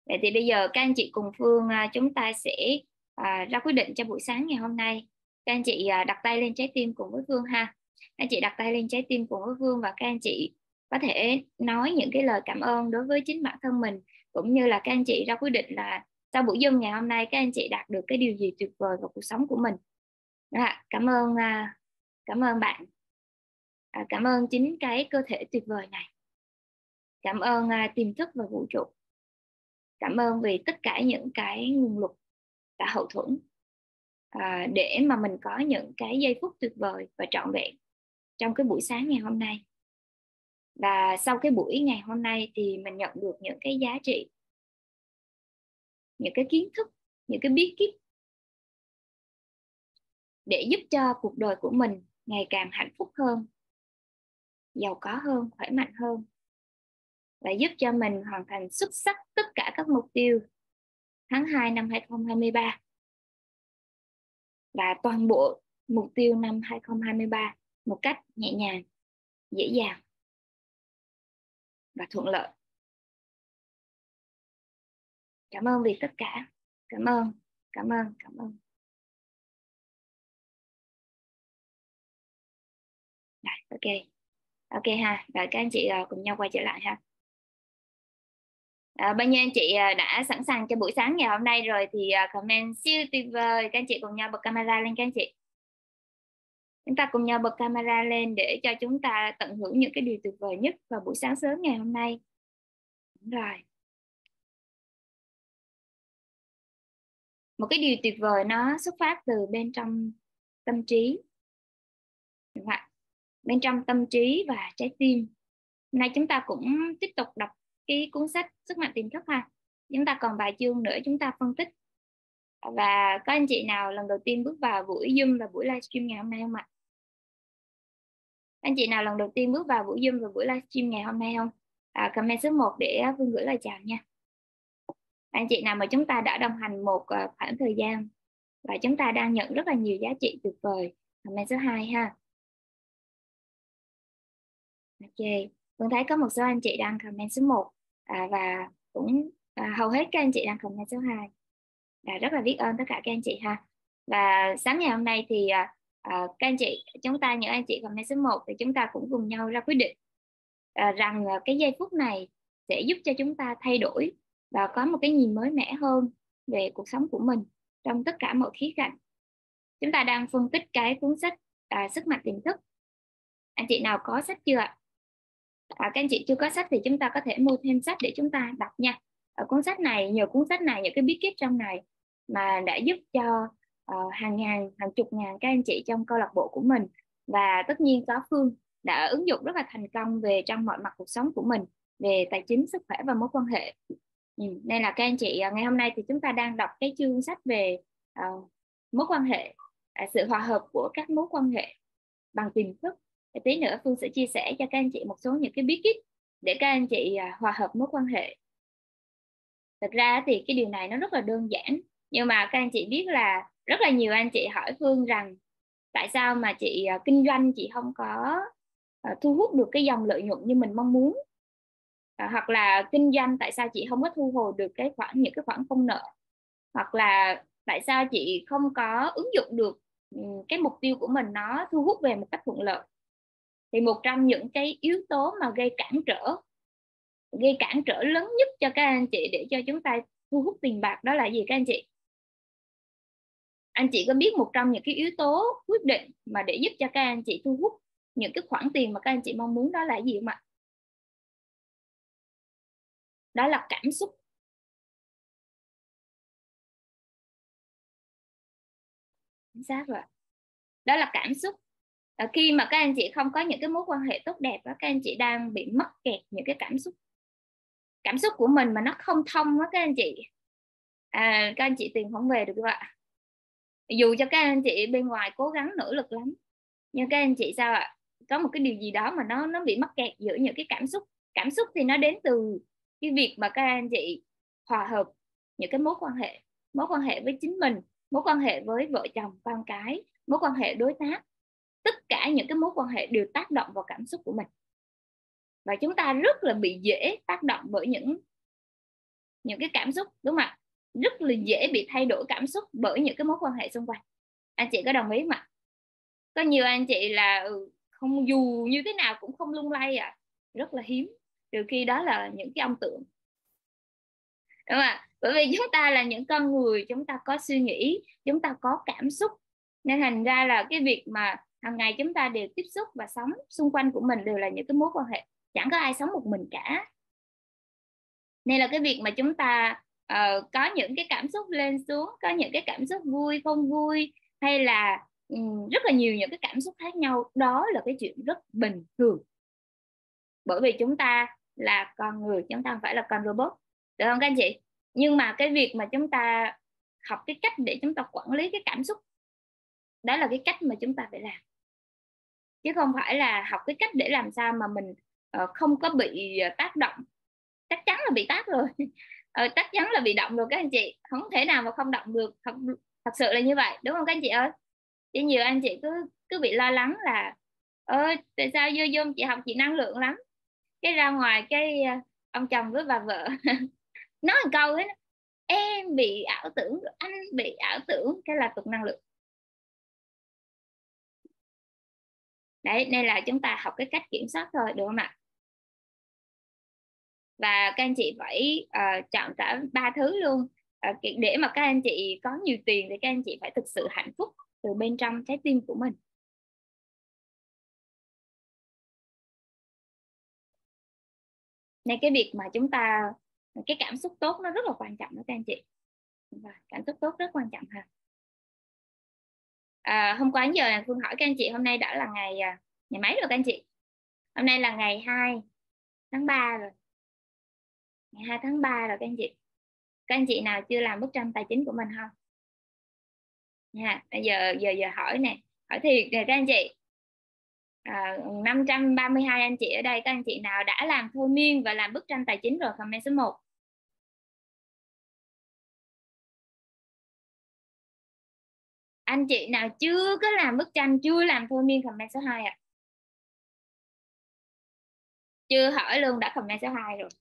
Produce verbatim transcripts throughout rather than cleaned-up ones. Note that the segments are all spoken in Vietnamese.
Vậy thì bây giờ các anh chị cùng Phương à, chúng ta sẽ à, ra quyết định cho buổi sáng ngày hôm nay. Các anh chị à, đặt tay lên trái tim cùng với Phương ha. Các anh chị đặt tay lên trái tim cùng với Phương và các anh chị có thể nói những cái lời cảm ơn đối với chính bản thân mình, cũng như là các anh chị ra quyết định là sau buổi Zoom ngày hôm nay các anh chị đạt được cái điều gì tuyệt vời vào cuộc sống của mình. Đó, cảm ơn à, cảm ơn bạn. À, cảm ơn chính cái cơ thể tuyệt vời này. Cảm ơn à, tiềm thức và vũ trụ. Cảm ơn vì tất cả những cái nguồn lực đã hậu thuẫn à, để mà mình có những cái giây phút tuyệt vời và trọn vẹn trong cái buổi sáng ngày hôm nay. Và sau cái buổi ngày hôm nay thì mình nhận được những cái giá trị, những cái kiến thức, những cái bí kíp để giúp cho cuộc đời của mình ngày càng hạnh phúc hơn, giàu có hơn, khỏe mạnh hơn, và giúp cho mình hoàn thành xuất sắc tất cả các mục tiêu tháng hai năm hai không hai ba và toàn bộ mục tiêu năm hai không hai ba một cách nhẹ nhàng, dễ dàng và thuận lợi. Cảm ơn vì tất cả. Cảm ơn, cảm ơn, cảm ơn. Rồi, ok. Ok ha, rồi các anh chị cùng nhau quay trở lại ha. À, bao nhiêu anh chị đã sẵn sàng cho buổi sáng ngày hôm nay rồi thì comment siêu tuyệt vời. Các anh chị cùng nhau bật camera lên các anh chị. Chúng ta cùng nhau bật camera lên để cho chúng ta tận hưởng những cái điều tuyệt vời nhất vào buổi sáng sớm ngày hôm nay. Đúng rồi. Một cái điều tuyệt vời nó xuất phát từ bên trong tâm trí. Đúng không? Bên trong tâm trí và trái tim. Hôm nay chúng ta cũng tiếp tục đọc cái cuốn sách Sức mạnh tiềm thức ha. Chúng ta còn vài chương nữa chúng ta phân tích. Và có anh chị nào lần đầu tiên bước vào buổi Zoom và buổi livestream ngày hôm nay không ạ? Anh chị nào lần đầu tiên bước vào buổi Zoom và buổi livestream ngày hôm nay không? À, comment số một để Phương gửi lời chào nha. Anh chị nào mà chúng ta đã đồng hành một khoảng thời gian và chúng ta đang nhận rất là nhiều giá trị tuyệt vời, comment số hai ha. Ok, Phương thấy có một số anh chị đang comment số một à, và cũng à, hầu hết các anh chị đang comment số hai. À, rất là biết ơn tất cả các anh chị ha. Và sáng ngày hôm nay thì à, à, các anh chị, chúng ta những anh chị comment số một thì chúng ta cũng cùng nhau ra quyết định à, rằng à, cái giây phút này sẽ giúp cho chúng ta thay đổi và có một cái nhìn mới mẻ hơn về cuộc sống của mình trong tất cả mọi khía cạnh. Chúng ta đang phân tích cái cuốn sách à, Sức mạnh tiềm thức. Anh chị nào có sách chưa ạ? À, các anh chị chưa có sách thì chúng ta có thể mua thêm sách để chúng ta đọc nha. Ở cuốn sách này, nhờ cuốn sách này, những cái bí kíp trong này mà đã giúp cho uh, hàng ngàn, hàng chục ngàn các anh chị trong câu lạc bộ của mình, và tất nhiên có Phương đã ứng dụng rất là thành công về trong mọi mặt cuộc sống của mình, về tài chính, sức khỏe và mối quan hệ. Ừ, nên là các anh chị ngày hôm nay thì chúng ta đang đọc cái chương sách về uh, mối quan hệ, uh, sự hòa hợp của các mối quan hệ bằng tiềm thức. Để tí nữa Phương sẽ chia sẻ cho các anh chị một số những cái bí kíp để các anh chị uh, hòa hợp mối quan hệ. Thực ra thì cái điều này nó rất là đơn giản, nhưng mà các anh chị biết là rất là nhiều anh chị hỏi Phương rằng tại sao mà chị uh, kinh doanh chị không có uh, thu hút được cái dòng lợi nhuận như mình mong muốn, uh, hoặc là kinh doanh tại sao chị không có thu hồi được cái khoản những cái khoản công nợ, hoặc là tại sao chị không có ứng dụng được um, cái mục tiêu của mình nó thu hút về một cách thuận lợi. Thì một trong những cái yếu tố mà gây cản trở gây cản trở lớn nhất cho các anh chị để cho chúng ta thu hút tiền bạc đó là gì các anh chị? Anh chị có biết một trong những cái yếu tố quyết định mà để giúp cho các anh chị thu hút những cái khoản tiền mà các anh chị mong muốn đó là gì không ạ? Đó là cảm xúc. Chính xác rồi. Đó là cảm xúc. À, khi mà các anh chị không có những cái mối quan hệ tốt đẹp đó, các anh chị đang bị mắc kẹt những cái cảm xúc. Cảm xúc của mình mà nó không thông đó các anh chị, à, các anh chị tiền không về được các ạ. Dù cho các anh chị bên ngoài cố gắng nỗ lực lắm, nhưng các anh chị sao ạ? Có một cái điều gì đó mà nó nó bị mắc kẹt giữa những cái cảm xúc. Cảm xúc thì nó đến từ cái việc mà các anh chị hòa hợp những cái mối quan hệ, mối quan hệ với chính mình, mối quan hệ với vợ chồng con cái, mối quan hệ đối tác. Tất cả những cái mối quan hệ đều tác động vào cảm xúc của mình, và chúng ta rất là bị dễ tác động bởi những những cái cảm xúc, đúng không ạ? Rất là dễ bị thay đổi cảm xúc bởi những cái mối quan hệ xung quanh. Anh chị có đồng ý mà? Có nhiều anh chị là ừ, không, dù như thế nào cũng không lung lay à, rất là hiếm, trừ khi đó là những cái ông tượng, đúng không ạ? Bởi vì chúng ta là những con người, chúng ta có suy nghĩ, chúng ta có cảm xúc, nên thành ra là cái việc mà hàng ngày chúng ta đều tiếp xúc và sống xung quanh của mình đều là những cái mối quan hệ, chẳng có ai sống một mình cả. Nên là cái việc mà chúng ta uh, có những cái cảm xúc lên xuống, có những cái cảm xúc vui không vui, hay là um, rất là nhiều những cái cảm xúc khác nhau, đó là cái chuyện rất bình thường, bởi vì chúng ta là con người, chúng ta không phải là con robot, được không các anh chị? Nhưng mà cái việc mà chúng ta học cái cách để chúng ta quản lý cái cảm xúc, đó là cái cách mà chúng ta phải làm, chứ không phải là học cái cách để làm sao mà mình uh, không có bị tác động. Chắc chắn là bị tác rồi. ờ, chắc chắn là bị động rồi các anh chị, không thể nào mà không động được, thật, thật sự là như vậy, đúng không các anh chị ơi? Chứ nhiều anh chị cứ cứ bị lo lắng là ơi tại sao vô vô chị học chị năng lượng lắm, cái ra ngoài cái ông chồng với bà vợ nói một câu ấy, em bị ảo tưởng, anh bị ảo tưởng, cái là tục năng lượng. Đấy, nên là chúng ta học cái cách kiểm soát thôi, được không ạ? Và các anh chị phải uh, chọn cả ba thứ luôn. Uh, để mà các anh chị có nhiều tiền thì các anh chị phải thực sự hạnh phúc từ bên trong trái tim của mình. Nên cái việc mà chúng ta, cái cảm xúc tốt nó rất là quan trọng đó các anh chị. Và cảm xúc tốt rất quan trọng ha. À, hôm qua đến giờ là Phương hỏi các anh chị hôm nay đã là ngày ngày mấy rồi các anh chị? Hôm nay là ngày hai tháng ba rồi. Ngày hai tháng ba rồi các anh chị. Các anh chị nào chưa làm bức tranh tài chính của mình không? Nha, bây giờ giờ giờ hỏi nè, hỏi thiệt nè các anh chị. À, năm trăm ba mươi hai anh chị ở đây, các anh chị nào đã làm thôi miên và làm bức tranh tài chính rồi, comment số một. Anh chị nào chưa có làm bức tranh, chưa làm thôi miên, comment số hai ạ. À. Chưa hỏi luôn đã comment số hai rồi.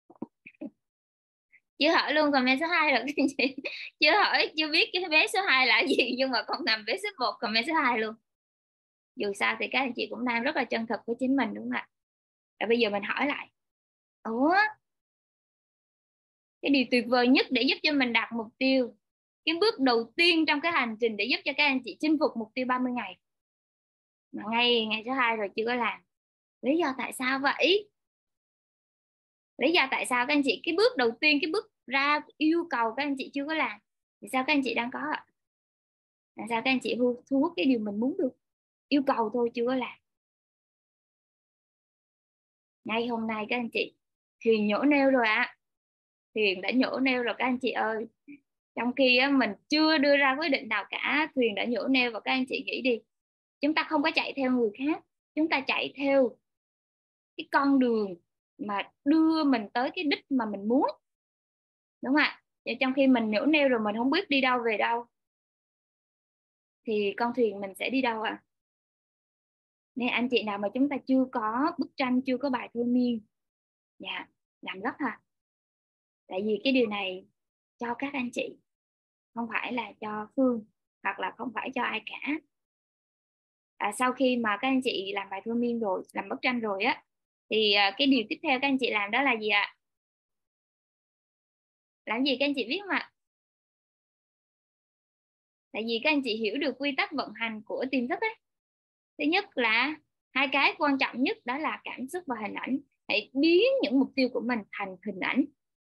Chưa hỏi luôn comment số hai rồi các anh chị. Chưa hỏi, chưa biết cái vé số hai là gì nhưng mà không nằm vé số một, comment số hai luôn. Dù sao thì các anh chị cũng đang rất là chân thực với chính mình, đúng không ạ? Và bây giờ mình hỏi lại, ủa cái điều tuyệt vời nhất để giúp cho mình đạt mục tiêu, cái bước đầu tiên trong cái hành trình để giúp cho các anh chị chinh phục mục tiêu ba mươi ngày mà ngay ngày thứ hai rồi chưa có làm, lý do tại sao vậy? Lý do tại sao các anh chị cái bước đầu tiên, cái bước ra yêu cầu các anh chị chưa có làm, thì sao các anh chị đang có ạ? Tại sao các anh chị thu, thu hút cái điều mình muốn được, yêu cầu thôi chưa có làm? Ngay hôm nay các anh chị thuyền nhổ neo rồi ạ. À. Thuyền đã nhổ neo rồi các anh chị ơi. Trong khi á, mình chưa đưa ra quyết định nào cả, thuyền đã nhổ neo. Và các anh chị nghĩ đi, chúng ta không có chạy theo người khác, chúng ta chạy theo cái con đường mà đưa mình tới cái đích mà mình muốn, đúng không ạ? Và trong khi mình nhổ neo rồi mình không biết đi đâu về đâu thì con thuyền mình sẽ đi đâu ạ? À? Nên anh chị nào mà chúng ta chưa có bức tranh, chưa có bài thôi miên, dạ làm gấp ha. Tại vì cái điều này cho các anh chị, không phải là cho Phương hoặc là không phải cho ai cả. À, sau khi mà các anh chị làm bài thôi miên rồi, làm bức tranh rồi á, thì à, cái điều tiếp theo các anh chị làm đó là gì ạ? Làm gì các anh chị biết không ạ? Tại vì các anh chị hiểu được quy tắc vận hành của tiềm thức ấy. Thứ nhất là hai cái quan trọng nhất đó là cảm xúc và hình ảnh. Hãy biến những mục tiêu của mình thành hình ảnh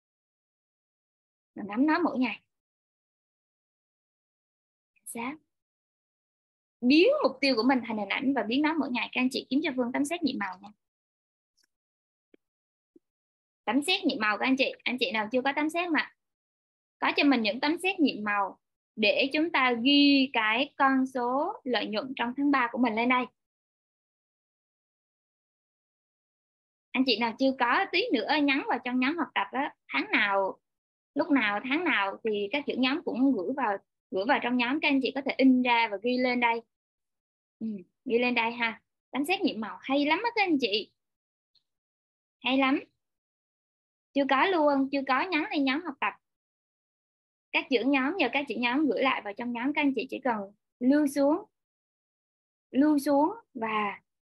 và ngắm nó mỗi ngày. Sao? Biến mục tiêu của mình thành hình ảnh và biến nó mỗi ngày. Các anh chị kiếm cho Phương tấm xét nhiệm màu nha. Tấm xét nhiệm màu các anh chị. Anh chị nào chưa có tấm xét mà có cho mình những tấm xét nhiệm màu để chúng ta ghi cái con số lợi nhuận trong tháng ba của mình lên đây. Anh chị nào chưa có tí nữa nhắn vào trong nhóm học tập á, tháng nào, lúc nào, tháng nào thì các trưởng nhóm cũng gửi vào gửi vào trong nhóm, các anh chị có thể in ra và ghi lên đây. Ừ, ghi lên đây ha. Tấm xét nhiệm màu hay lắm á các anh chị, hay lắm. Chưa có luôn, chưa có nhắn lên nhóm học tập. Các trưởng nhóm nhờ các trưởng nhóm gửi lại vào trong nhóm, các anh chị chỉ cần lưu xuống lưu xuống và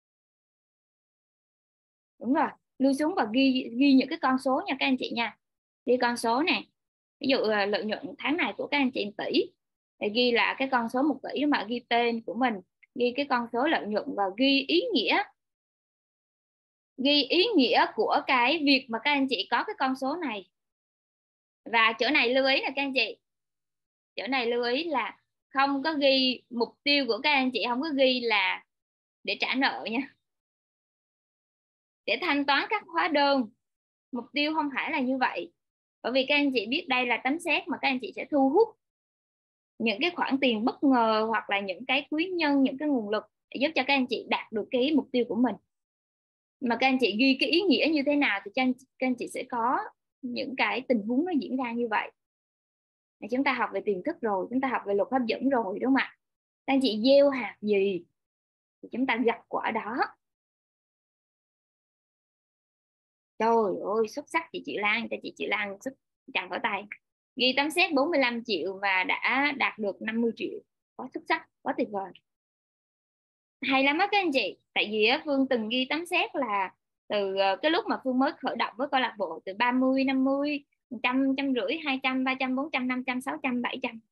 đúng rồi, lưu xuống và ghi ghi những cái con số nha các anh chị nha. Ghi con số này, ví dụ là lợi nhuận tháng này của các anh chị tỷ, thì ghi là cái con số một tỷ, mà ghi tên của mình, ghi cái con số lợi nhuận và ghi ý nghĩa ghi ý nghĩa của cái việc mà các anh chị có cái con số này. Và chỗ này lưu ý là các anh chị, chỗ này lưu ý là không có ghi mục tiêu của các anh chị, không có ghi là để trả nợ nha, để thanh toán các hóa đơn. Mục tiêu không phải là như vậy, bởi vì các anh chị biết đây là tấm séc mà các anh chị sẽ thu hút những cái khoản tiền bất ngờ, hoặc là những cái quý nhân, những cái nguồn lực để giúp cho các anh chị đạt được cái mục tiêu của mình. Mà các anh chị ghi cái ý nghĩa như thế nào thì các anh, các anh chị sẽ có những cái tình huống nó diễn ra như vậy. Chúng ta học về tiềm thức rồi, chúng ta học về luật hấp dẫn rồi, đúng không ạ? Các anh chị gieo hạt gì thì chúng ta gặt quả đó. Trời ơi, xuất sắc chị Chị Lan, cho chị Chị Lan xuất chàng pháo tay. Ghi tấm séc bốn mươi lăm triệu và đã đạt được năm mươi triệu. Quá xuất sắc, quá tuyệt vời. Hay lắm á các anh chị. Tại vì Phương từng ghi tấm séc là từ cái lúc mà Phương mới khởi động với câu lạc bộ, từ ba mươi, năm mươi, một trăm, một trăm rưỡi, hai trăm, ba trăm, bốn trăm, năm trăm, sáu trăm, bảy trăm.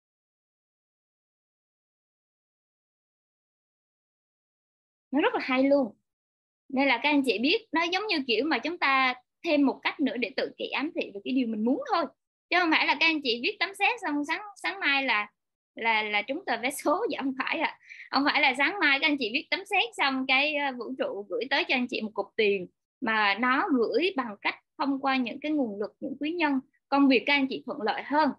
Nó rất là hay luôn. Nên là các anh chị biết, nó giống như kiểu mà chúng ta thêm một cách nữa để tự kỷ ám thị về cái điều mình muốn thôi, chứ không phải là các anh chị viết tấm séc xong sáng sáng mai là là là trúng tờ vé số. Dạ không phải ạ. À. Không phải là sáng mai các anh chị viết tấm séc xong cái vũ trụ gửi tới cho anh chị một cục tiền, mà nó gửi bằng cách thông qua những cái nguồn lực, những quý nhân, công việc các anh chị thuận lợi hơn,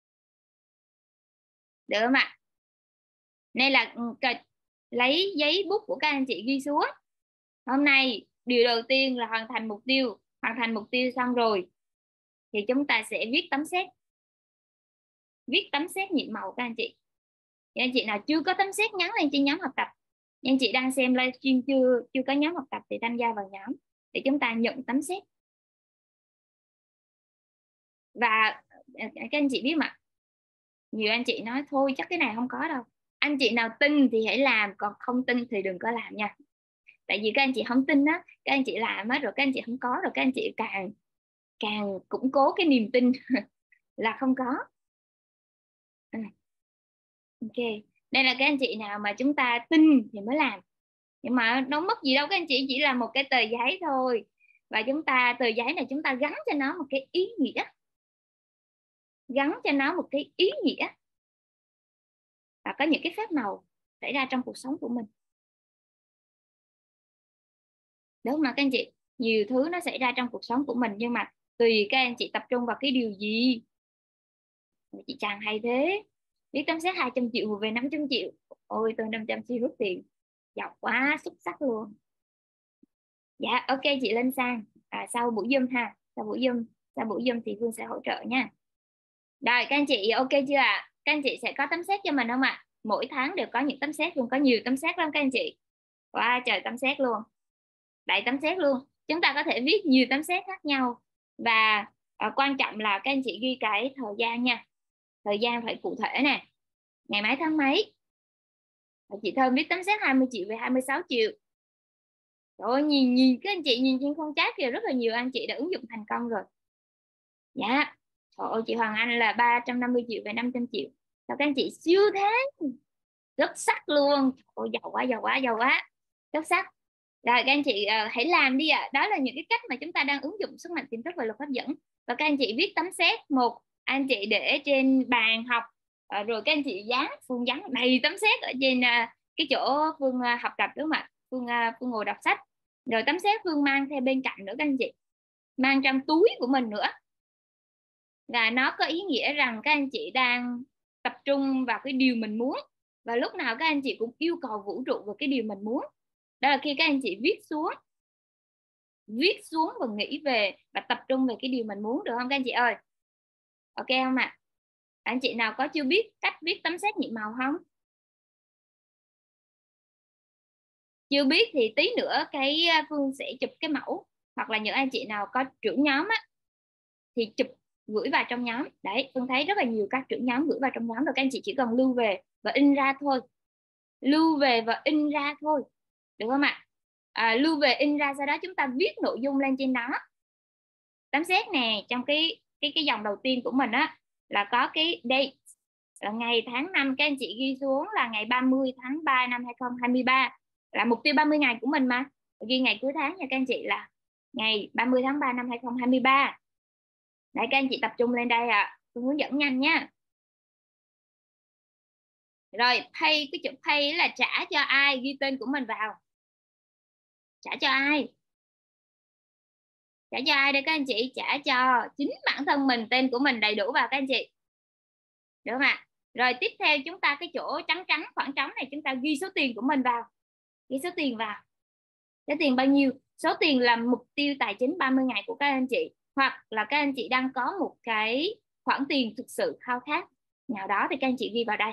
được không ạ? Nên là lấy giấy bút của các anh chị ghi xuống. Hôm nay điều đầu tiên là hoàn thành mục tiêu. Hoàn thành mục tiêu xong rồi thì chúng ta sẽ viết tấm séc. Viết tấm séc nhiệm màu các anh chị. Thì anh chị nào chưa có tấm séc nhắn lên trên nhóm học tập. Anh chị đang xem livestream chưa chưa có nhóm học tập thì tham gia vào nhóm để chúng ta nhận tấm séc. Và các anh chị biết mà, nhiều anh chị nói thôi chắc cái này không có đâu. Anh chị nào tin thì hãy làm, còn không tin thì đừng có làm nha. Tại vì các anh chị không tin á, các anh chị làm á, rồi các anh chị không có, rồi các anh chị càng càng củng cố cái niềm tin là không có. À, ok, đây là các anh chị nào mà chúng ta tin thì mới làm, nhưng mà đâu mất gì đâu các anh chị, chỉ là một cái tờ giấy thôi, và chúng ta tờ giấy này chúng ta gắn cho nó một cái ý nghĩa, gắn cho nó một cái ý nghĩa và có những cái phép màu xảy ra trong cuộc sống của mình, đúng mà các anh chị. Nhiều thứ nó xảy ra trong cuộc sống của mình, nhưng mà tùy các anh chị tập trung vào cái điều gì. Chị Trang hay thế, viết tấm séc hai trăm triệu về năm trăm triệu. Ôi tôi năm trăm triệu rút tiền, giàu quá, xuất sắc luôn. Dạ ok, chị lên sang à, sau buổi Zoom ha, sau buổi Zoom sau buổi Zoom thì Phương sẽ hỗ trợ nha. Rồi các anh chị ok chưa ạ? À? Các anh chị sẽ có tấm séc cho mình không ạ? À? Mỗi tháng đều có những tấm séc luôn, có nhiều tấm séc lắm các anh chị. Wow, trời tấm séc luôn, đầy tấm séc luôn. Chúng ta có thể viết nhiều tấm séc khác nhau, và à, quan trọng là các anh chị ghi cái thời gian nha. Thời gian phải cụ thể nè, ngày mấy tháng mấy. Chị Thơm viết tấm séc hai mươi triệu về hai mươi sáu triệu. Rồi nhìn nhìn các anh chị nhìn trên con chat kìa, rất là nhiều anh chị đã ứng dụng thành công rồi. Dạ. Trời ơi, chị Hoàng Anh là ba trăm năm mươi triệu về năm trăm triệu. Sao các anh chị siêu thế, rất sắc luôn. Ôi giàu quá giàu quá giàu quá, rất sắc. Rồi các anh chị uh, hãy làm đi ạ. À. Đó là những cái cách mà chúng ta đang ứng dụng sức mạnh tiềm thức và luật hấp dẫn. Và các anh chị viết tấm séc một, anh chị để trên bàn học, uh, rồi các anh chị dán, Phương dán đầy tấm séc ở trên uh, cái chỗ Phương uh, học tập, đúng không ạ? Phương uh, Phương ngồi đọc sách, rồi tấm séc Phương mang theo bên cạnh nữa các anh chị, mang trong túi của mình nữa, và nó có ý nghĩa rằng các anh chị đang tập trung vào cái điều mình muốn, và lúc nào các anh chị cũng yêu cầu vũ trụ về cái điều mình muốn. Đó là khi các anh chị viết xuống viết xuống và nghĩ về và tập trung về cái điều mình muốn, được không các anh chị ơi? Ok không ạ? À? Anh chị nào có chưa biết cách viết tấm séc nhiệm màu không? Chưa biết thì tí nữa cái Phương sẽ chụp cái mẫu, hoặc là những anh chị nào có trưởng nhóm á, thì chụp gửi vào trong nhóm. Đấy, Phương thấy rất là nhiều các trưởng nhóm gửi vào trong nhóm rồi, các anh chị chỉ cần lưu về và in ra thôi. Lưu về và in ra thôi, được không ạ? À, lưu về in ra, sau đó chúng ta viết nội dung lên trên đó. Tấm xét nè, trong cái cái cái dòng đầu tiên của mình á là có cái date là ngày tháng năm, các anh chị ghi xuống là ngày ba mươi tháng ba năm hai không hai ba, là mục tiêu ba mươi ngày của mình mà. Ghi ngày cuối tháng nha các anh chị, là ngày ba mươi tháng ba năm hai không hai ba. Đấy, các anh chị tập trung lên đây ạ. À. Tôi hướng dẫn nhanh nha. Rồi pay, cái chữ pay là trả cho ai, ghi tên của mình vào. Trả cho ai? Trả cho ai đây các anh chị? Trả cho chính bản thân mình, tên của mình đầy đủ vào các anh chị. Được không ạ? Rồi tiếp theo chúng ta cái chỗ trắng trắng khoảng trống này, chúng ta ghi số tiền của mình vào. Ghi số tiền vào. Số tiền bao nhiêu? Số tiền là mục tiêu tài chính ba mươi ngày của các anh chị. Hoặc là các anh chị đang có một cái khoản tiền thực sự khao khát nào đó thì các anh chị ghi vào đây.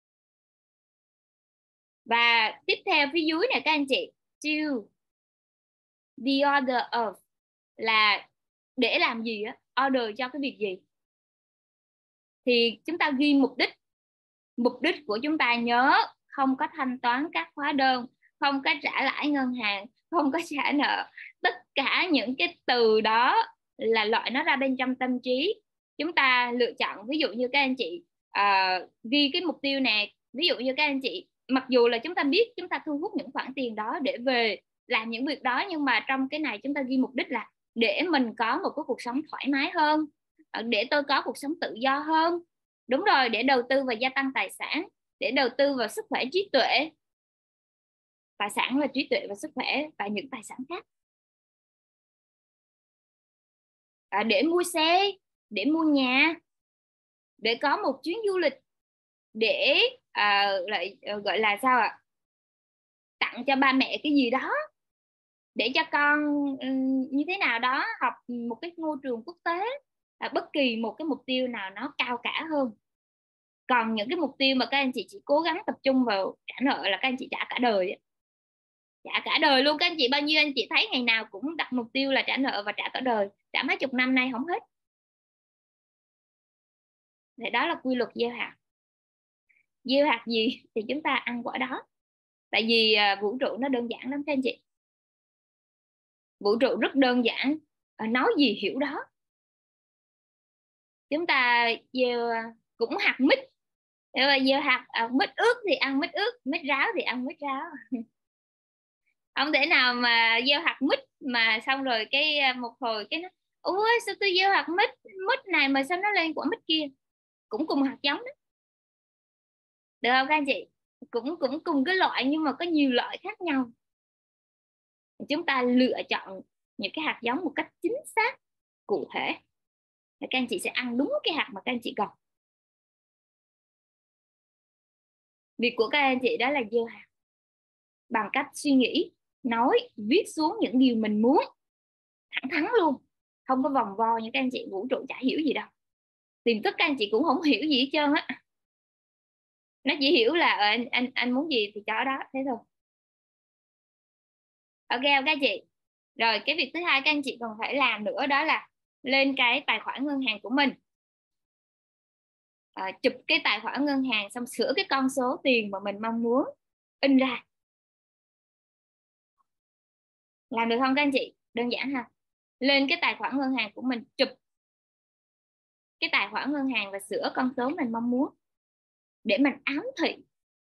Và tiếp theo phía dưới này các anh chị, to the order of là để làm gì á, order cho cái việc gì. Thì chúng ta ghi mục đích. Mục đích của chúng ta nhớ không có thanh toán các hóa đơn, không có trả lãi ngân hàng, không có trả nợ. Tất cả những cái từ đó là loại nó ra bên trong tâm trí. Chúng ta lựa chọn, ví dụ như các anh chị uh, ghi cái mục tiêu nè. Ví dụ như các anh chị, mặc dù là chúng ta biết chúng ta thu hút những khoản tiền đó để về làm những việc đó, nhưng mà trong cái này chúng ta ghi mục đích là để mình có một cái cuộc sống thoải mái hơn, để tôi có cuộc sống tự do hơn. Đúng rồi, để đầu tư và gia tăng tài sản, để đầu tư vào sức khỏe, trí tuệ. Tài sản là trí tuệ và sức khỏe và những tài sản khác. À, để mua xe, để mua nhà, để có một chuyến du lịch, để à, lại gọi là sao ạ? Tặng cho ba mẹ cái gì đó, để cho con như thế nào đó học một cái ngôi trường quốc tế. À, bất kỳ một cái mục tiêu nào nó cao cả hơn. Còn những cái mục tiêu mà các anh chị chỉ cố gắng tập trung vào trả nợ là các anh chị trả cả đời ấy. Trả cả đời luôn các anh chị. Bao nhiêu anh chị thấy ngày nào cũng đặt mục tiêu là trả nợ và trả cả đời, trả mấy chục năm nay không hết. Thì đó là quy luật gieo hạt. Gieo hạt gì thì chúng ta ăn quả đó. Tại vì à, vũ trụ nó đơn giản lắm các anh chị. Vũ trụ rất đơn giản, à, nói gì hiểu đó. Chúng ta gieo cũng hạt mít, gieo hạt à, mít ướt thì ăn mít ướt, mít ráo thì ăn mít ráo. Không thể nào mà gieo hạt mít mà xong rồi cái một hồi cái nó ôi sao tôi gieo hạt mít mít này mà sao nó lên quả mít kia. Cũng cùng hạt giống đó, được không các anh chị? Cũng cũng cùng cái loại nhưng mà có nhiều loại khác nhau. Chúng ta lựa chọn những cái hạt giống một cách chính xác, cụ thể, để các anh chị sẽ ăn đúng cái hạt mà các anh chị cần. Việc của các anh chị đó là gieo hạt bằng cách suy nghĩ, nói, viết xuống những điều mình muốn, thẳng thắn luôn, không có vòng vo như các anh chị. Vũ trụ chả hiểu gì đâu, tiềm thức các anh chị cũng không hiểu gì hết trơn á. Nó chỉ hiểu là ờ, anh anh anh muốn gì thì cho đó, thế thôi. Ok không các chị? Rồi cái việc thứ hai các anh chị còn phải làm nữa đó là lên cái tài khoản ngân hàng của mình, à, chụp cái tài khoản ngân hàng xong sửa cái con số tiền mà mình mong muốn in ra. Làm được không các anh chị? Đơn giản ha. Lên cái tài khoản ngân hàng của mình, chụp cái tài khoản ngân hàng và sửa con số mình mong muốn để mình ám thị,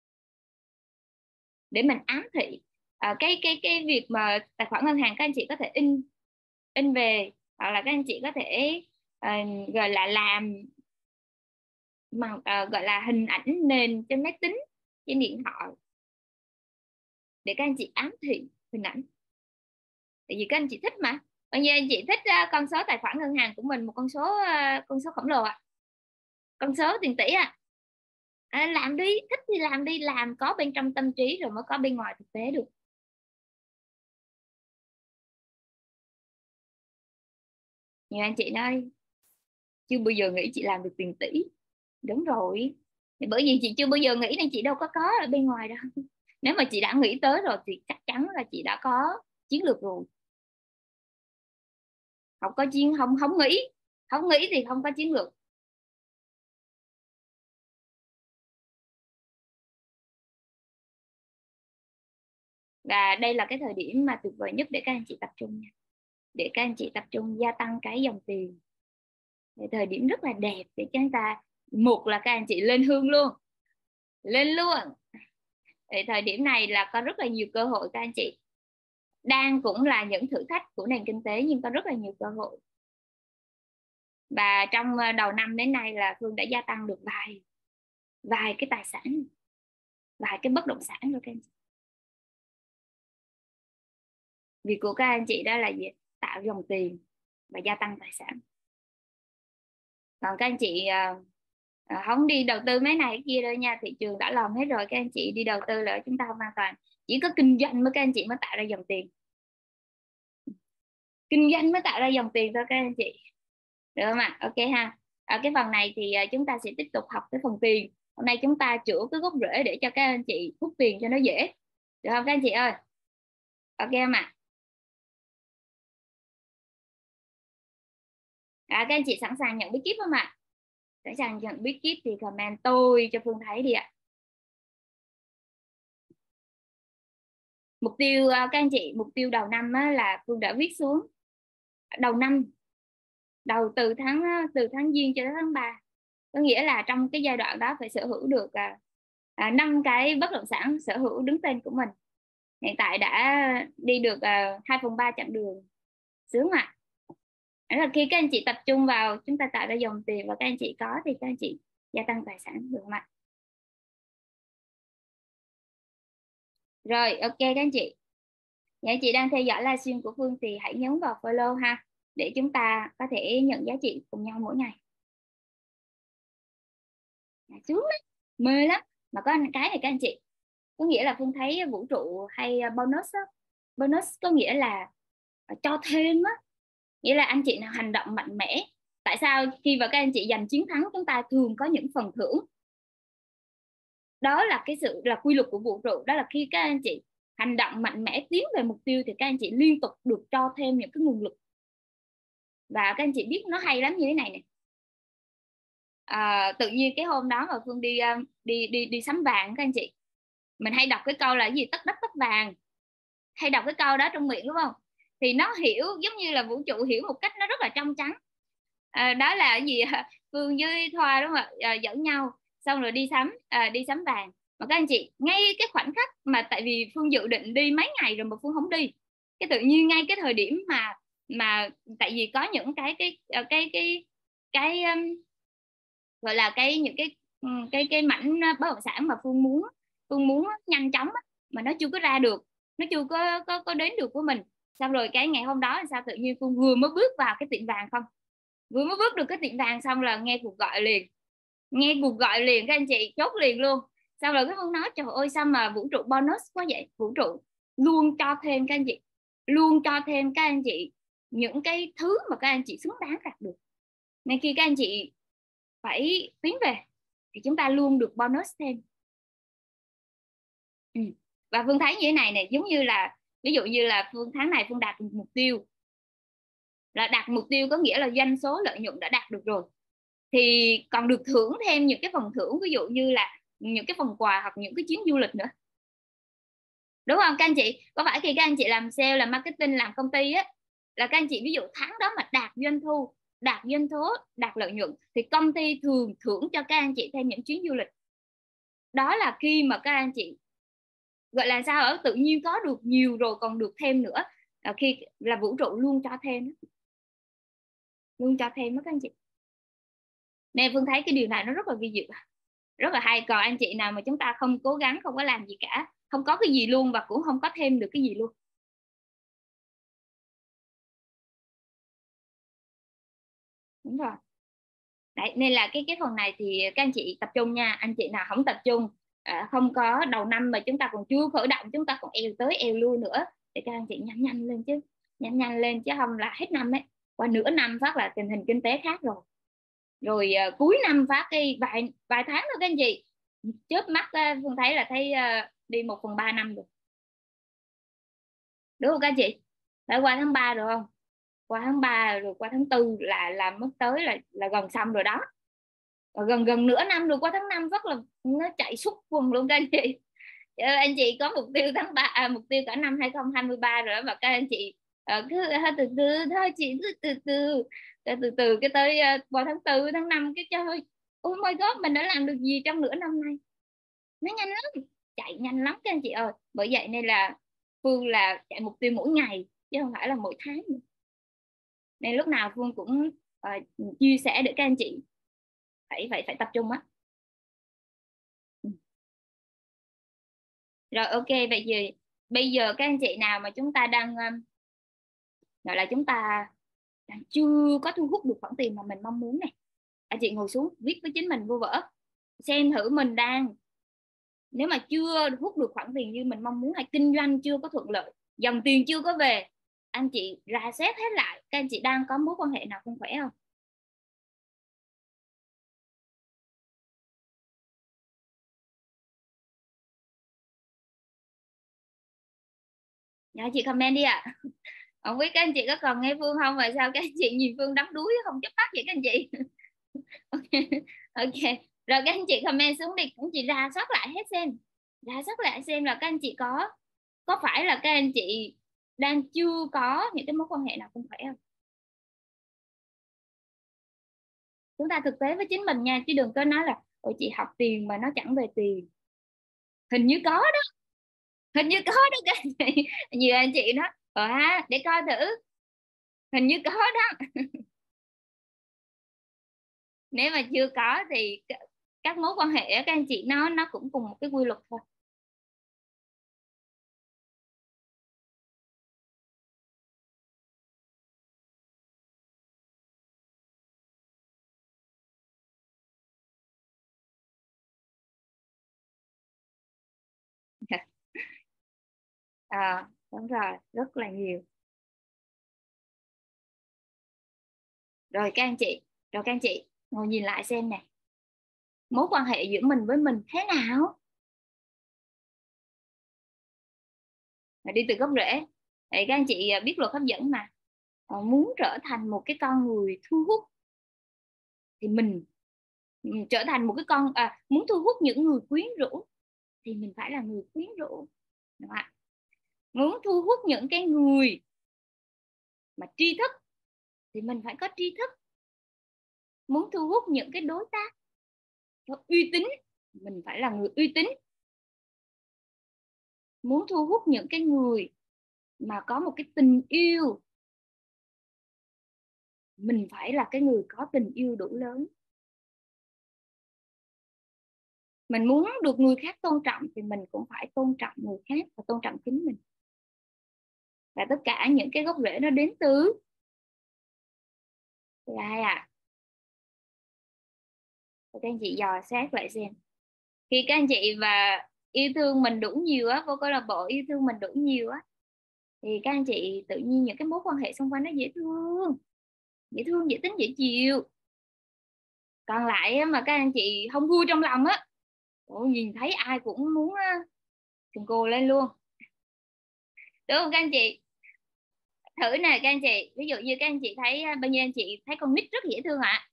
để mình ám thị à, cái cái cái việc mà tài khoản ngân hàng các anh chị có thể in in về, hoặc là các anh chị có thể uh, gọi là làm bằng uh, gọi là hình ảnh nền trên máy tính, trên điện thoại, để các anh chị ám thị hình ảnh. Tại vì các anh chị thích mà. Bao nhiêu anh chị thích uh, con số tài khoản ngân hàng của mình một con số uh, con số khổng lồ ạ, à. Con số tiền tỷ à. À, làm đi, thích thì làm đi, làm có bên trong tâm trí rồi mới có bên ngoài thực tế được. Nhiều anh chị nói chưa bao giờ nghĩ chị làm được tiền tỷ. Đúng rồi, bởi vì chị chưa bao giờ nghĩ nên chị đâu có có ở bên ngoài đâu. Nếu mà chị đã nghĩ tới rồi thì chắc chắn là chị đã có chiến lược rồi. Không có chiến không không nghĩ, Không nghĩ thì không có chiến lược. Và đây là cái thời điểm mà tuyệt vời nhất để các anh chị tập trung nha. Để các anh chị tập trung gia tăng cái dòng tiền. Để thời điểm rất là đẹp để chúng ta, một là các anh chị lên hương luôn. Lên luôn. Để thời điểm này là có rất là nhiều cơ hội các anh chị. Đang cũng là những thử thách của nền kinh tế nhưng có rất là nhiều cơ hội. Và trong đầu năm đến nay là Phương đã gia tăng được vài vài cái tài sản, vài cái bất động sản rồi các anh chị. Việc của các anh chị đó là gì? Tạo dòng tiền và gia tăng tài sản. Còn các anh chị à, không đi đầu tư mấy này cái kia đâu nha, thị trường đã lòng hết rồi. Các anh chị đi đầu tư là chúng ta không an toàn. Chỉ có kinh doanh mới các anh chị mới tạo ra dòng tiền. Kinh doanh mới tạo ra dòng tiền thôi các anh chị, được không ạ? Ok ha. Ở cái phần này thì chúng ta sẽ tiếp tục học cái phần tiền. Hôm nay chúng ta chữa cái gốc rễ để cho các anh chị hút tiền cho nó dễ, được không các anh chị ơi? Ok không ạ? À, các anh chị sẵn sàng nhận bí kíp không ạ? Sẵn sàng nhận bí kíp thì comment tôi cho Phương thấy đi ạ. Mục tiêu các anh chị, mục tiêu đầu năm là Phương đã viết xuống. Đầu năm, đầu từ tháng từ tháng Giêng cho đến tháng ba, có nghĩa là trong cái giai đoạn đó phải sở hữu được à, năm cái bất động sản sở hữu đứng tên của mình. Hiện tại đã đi được à, hai phần ba chặng đường, sướng ạ. Đó là khi các anh chị tập trung vào chúng ta tạo ra dòng tiền và các anh chị có thì các anh chị gia tăng tài sản, được không ạ? Rồi, ok các anh chị. Những anh chị đang theo dõi livestream của Phương thì hãy nhấn vào follow ha, để chúng ta có thể nhận giá trị cùng nhau mỗi ngày. Sướng lắm, mê lắm. Mà có cái này các anh chị, có nghĩa là Phương thấy vũ trụ hay bonus đó. Bonus có nghĩa là cho thêm á, nghĩa là anh chị nào hành động mạnh mẽ. Tại sao khi mà các anh chị giành chiến thắng chúng ta thường có những phần thưởng? Đó là cái sự là quy luật của vũ trụ. Đó là khi các anh chị hành động mạnh mẽ tiến về mục tiêu thì các anh chị liên tục được cho thêm những cái nguồn lực. Và các anh chị biết nó hay lắm như thế này này. À, tự nhiên cái hôm đó mà Phương đi đi đi đi sắm vàng các anh chị, mình hay đọc cái câu là cái gì tất đất tất vàng, hay đọc cái câu đó trong miệng đúng không? Thì nó hiểu giống như là vũ trụ hiểu một cách nó rất là trong trắng. À, đó là cái gì? Phương với Thoa đúng không ạ? À, dẫn nhau xong rồi đi sắm à, đi sắm vàng. Mà các anh chị ngay cái khoảnh khắc mà tại vì Phương dự định đi mấy ngày rồi mà Phương không đi, cái tự nhiên ngay cái thời điểm mà mà tại vì có những cái cái cái cái cái, cái um, gọi là cái những cái cái cái mảnh bất động sản mà Phương muốn Phương muốn nhanh chóng mà nó chưa có ra được, nó chưa có có có đến được của mình. Xong rồi cái ngày hôm đó sao tự nhiên Phương vừa mới bước vào cái tiệm vàng không, vừa mới bước được cái tiệm vàng xong là nghe cuộc gọi liền, nghe cuộc gọi liền các anh chị, chốt liền luôn. Xong rồi cái Phương nói trời ơi sao mà vũ trụ bonus quá vậy, vũ trụ luôn cho thêm các anh chị, luôn cho thêm các anh chị những cái thứ mà các anh chị xứng đáng đạt được. Nên khi các anh chị phải tiến về thì chúng ta luôn được bonus thêm. Ừ. Và Phương thấy như thế này này, giống như là ví dụ như là Phương tháng này Phương đạt được mục tiêu, là đạt mục tiêu có nghĩa là doanh số lợi nhuận đã đạt được rồi, thì còn được thưởng thêm những cái phần thưởng, ví dụ như là những cái phần quà hoặc những cái chuyến du lịch nữa, đúng không các anh chị? Có phải khi các anh chị làm sale, làm marketing, làm công ty á, là các anh chị ví dụ tháng đó mà đạt doanh thu, đạt doanh số, đạt lợi nhuận thì công ty thường thưởng cho các anh chị thêm những chuyến du lịch. Đó là khi mà các anh chị gọi là sao ở tự nhiên có được nhiều rồi còn được thêm nữa, à, khi là vũ trụ luôn cho thêm, luôn cho thêm đó các anh chị. Nên Phương thấy cái điều này nó rất là vi diệu, rất là hay. Còn anh chị nào mà chúng ta không cố gắng, không có làm gì cả, không có cái gì luôn và cũng không có thêm được cái gì luôn. Đúng rồi. Đấy, nên là cái cái phần này thì các anh chị tập trung nha. Anh chị nào không tập trung, à, không có đầu năm mà chúng ta còn chưa khởi động, chúng ta còn eo tới eo lui nữa, thì các anh chị nhanh nhanh lên chứ, nhanh nhanh lên chứ không là hết năm ấy, qua nửa năm phát là tình hình kinh tế khác rồi, rồi uh, cuối năm phát cái vài vài tháng thôi các anh chị, chớp mắt uh, Phương thấy là thấy uh, đi một phần ba năm rồi, đúng không các anh chị? Đã qua tháng ba rồi không? qua tháng ba rồi qua tháng tư là làm mất tới là là gần xong rồi đó. Rồi gần gần nửa năm rồi, qua tháng năm rất là nó chạy xúc quần luôn các anh chị. Anh chị có mục tiêu tháng ba, à, mục tiêu cả năm hai không hai ba rồi đó, và các anh chị uh, cứ uh, từ từ thôi chị, cứ từ từ từ từ, từ cái tới uh, vào tháng tư tháng năm cái chơi, oh my god, mình đã làm được gì trong nửa năm nay. Nó nhanh lắm, chạy nhanh lắm các anh chị ơi. Bởi vậy nên là Phương là chạy mục tiêu mỗi ngày chứ không phải là mỗi tháng nữa. Nên lúc nào Phương cũng uh, chia sẻ để các anh chị phải phải phải tập trung á. Rồi ok, vậy giờ bây giờ các anh chị nào mà chúng ta đang um, gọi là chúng ta đang chưa có thu hút được khoản tiền mà mình mong muốn này, anh chị ngồi xuống viết với chính mình vô vở, xem thử mình đang, nếu mà chưa hút được khoản tiền như mình mong muốn, hay kinh doanh chưa có thuận lợi, dòng tiền chưa có về, anh chị rà xét hết lại các anh chị đang có mối quan hệ nào không khỏe không. Dạ chị comment đi ạ. À. Không biết các anh chị có còn nghe Phương không, và sao các anh chị nhìn Phương đắm đuối không chớp mắt vậy các anh chị. Ok, ok. Rồi các anh chị comment xuống đi, các anh chị rà soát lại hết xem, rà soát lại xem là các anh chị có có phải là các anh chị đang chưa có những cái mối quan hệ nào không khỏe không. Chúng ta thực tế với chính mình nha, chứ đừng có nói là ôi chị học tiền mà nó chẳng về tiền. Hình như có đó, hình như có đó các anh chị. Nhiều anh chị nói ờ ha, để coi thử, hình như có đó. Nếu mà chưa có thì các mối quan hệ các anh chị nó nó cũng cùng một cái quy luật thôi. À, đúng rồi, rất là nhiều. Rồi các anh chị, rồi các anh chị ngồi nhìn lại xem nè, mối quan hệ giữa mình với mình thế nào, đi từ gốc rễ. Thì các anh chị biết luật hấp dẫn mà, muốn trở thành một cái con người thu hút thì mình trở thành một cái con à, muốn thu hút những người quyến rũ thì mình phải là người quyến rũ, đúng không ạ? Muốn thu hút những cái người mà tri thức thì mình phải có tri thức. Muốn thu hút những cái đối tác có uy tín, mình phải là người uy tín. Muốn thu hút những cái người mà có một cái tình yêu, mình phải là cái người có tình yêu đủ lớn. Mình muốn được người khác tôn trọng thì mình cũng phải tôn trọng người khác và tôn trọng chính mình. Và tất cả những cái gốc rễ nó đến từ từ ai ạ? À? Các anh chị dò xét lại xem. Khi các anh chị và yêu thương mình đủ nhiều á, vô câu lạc bộ yêu thương mình đủ nhiều á, thì các anh chị tự nhiên những cái mối quan hệ xung quanh nó dễ thương, dễ thương, dễ tính, dễ chịu. Còn lại mà các anh chị không vui trong lòng á, ủa, nhìn thấy ai cũng muốn trừng cô lên luôn, đúng không các anh chị? Thử nè các anh chị, ví dụ như các anh chị thấy bao nhiêu anh chị thấy con nít rất dễ thương ạ, à?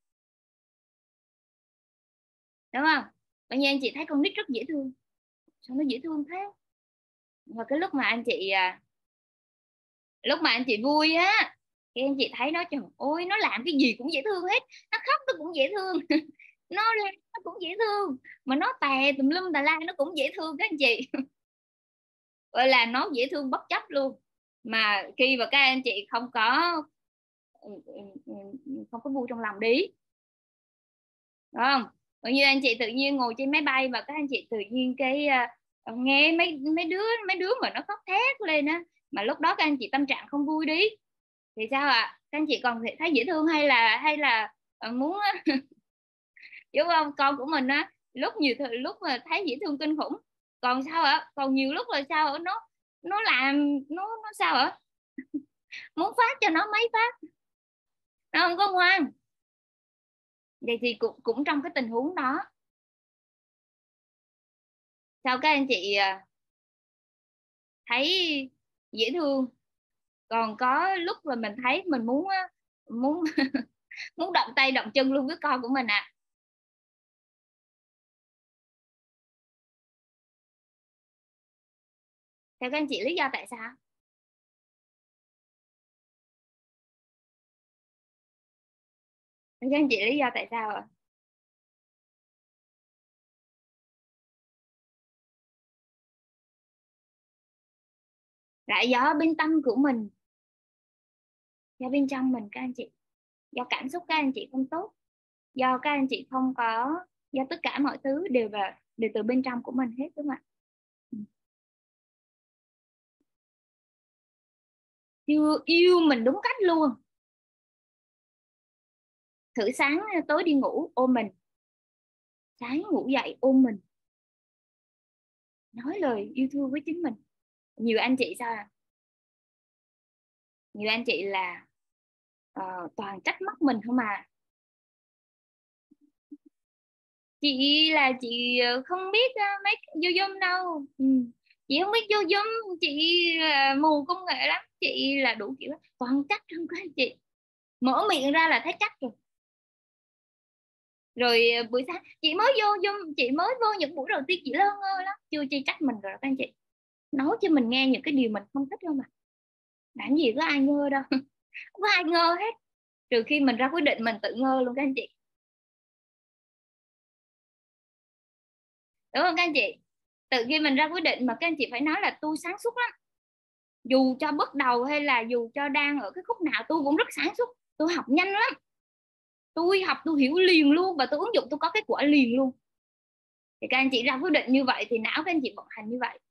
Đúng không? Bao nhiêu anh chị thấy con nít rất dễ thương, sao nó dễ thương thế? Và cái lúc mà anh chị lúc mà anh chị vui á, thì anh chị thấy nó trời ơi, nó làm cái gì cũng dễ thương hết, nó khóc nó cũng dễ thương. Nó làm nó cũng dễ thương, mà nó tè tùm lum tà la nó cũng dễ thương các anh chị. Gọi là nó dễ thương bất chấp luôn. Mà khi mà các anh chị không có không có vui trong lòng đi, đúng không? Bởi như anh chị tự nhiên ngồi trên máy bay và các anh chị tự nhiên cái uh, nghe mấy mấy đứa mấy đứa mà nó khóc thét lên á, mà lúc đó các anh chị tâm trạng không vui đi thì sao ạ? À? Các anh chị còn thể thấy dễ thương hay là hay là uh, muốn đúng không? Con của mình á, lúc nhiều lúc mà thấy dễ thương kinh khủng, còn sao ạ? À? Còn nhiều lúc là sao ạ? nó nó làm nó nó sao ạ? À? Muốn phát cho nó mấy phát, nó không có ngoan. Vậy thì cũng cũng trong cái tình huống đó, sao các anh chị thấy dễ thương Còn có lúc mà mình thấy mình muốn muốn muốn động tay động chân luôn với con của mình à. Theo các anh chị lý do tại sao? Theo các anh chị lý do tại sao ạ? Lại do bên tâm của mình, do bên trong mình các anh chị, do cảm xúc các anh chị không tốt, do các anh chị không có, do tất cả mọi thứ đều là đều từ bên trong của mình hết, đúng không ạ? Chưa yêu mình đúng cách luôn. Thử sáng tối đi ngủ ôm mình, sáng ngủ dậy ôm mình, nói lời yêu thương với chính mình. Nhiều anh chị sao à? Nhiều anh chị là uh, toàn trách móc mình không à. Chị là chị không biết uh, mấy vô dâm đâu. Ừ. Chị không biết vô dâm, chị uh, mù công nghệ lắm, chị là đủ kiểu toàn trách không có anh chị, mở miệng ra là thấy trách rồi. Rồi uh, buổi sáng chị mới vô dâm, chị mới vô những buổi đầu tiên chị lơ ngơ lắm, chưa chi trách mình rồi các anh chị, nói cho mình nghe những cái điều mình không thích đâu mà. Làm gì có ai ngơ đâu. Không có ai ngơ hết, trừ khi mình ra quyết định mình tự ngơ luôn các anh chị, đúng không các anh chị? Tự khi mình ra quyết định mà các anh chị phải nói là tôi sáng suốt lắm, dù cho bước đầu hay là dù cho đang ở cái khúc nào tôi cũng rất sáng suốt, tôi học nhanh lắm, tôi học tôi hiểu liền luôn và tôi ứng dụng tôi có kết quả liền luôn. Thì các anh chị ra quyết định như vậy thì não các anh chị vận hành như vậy.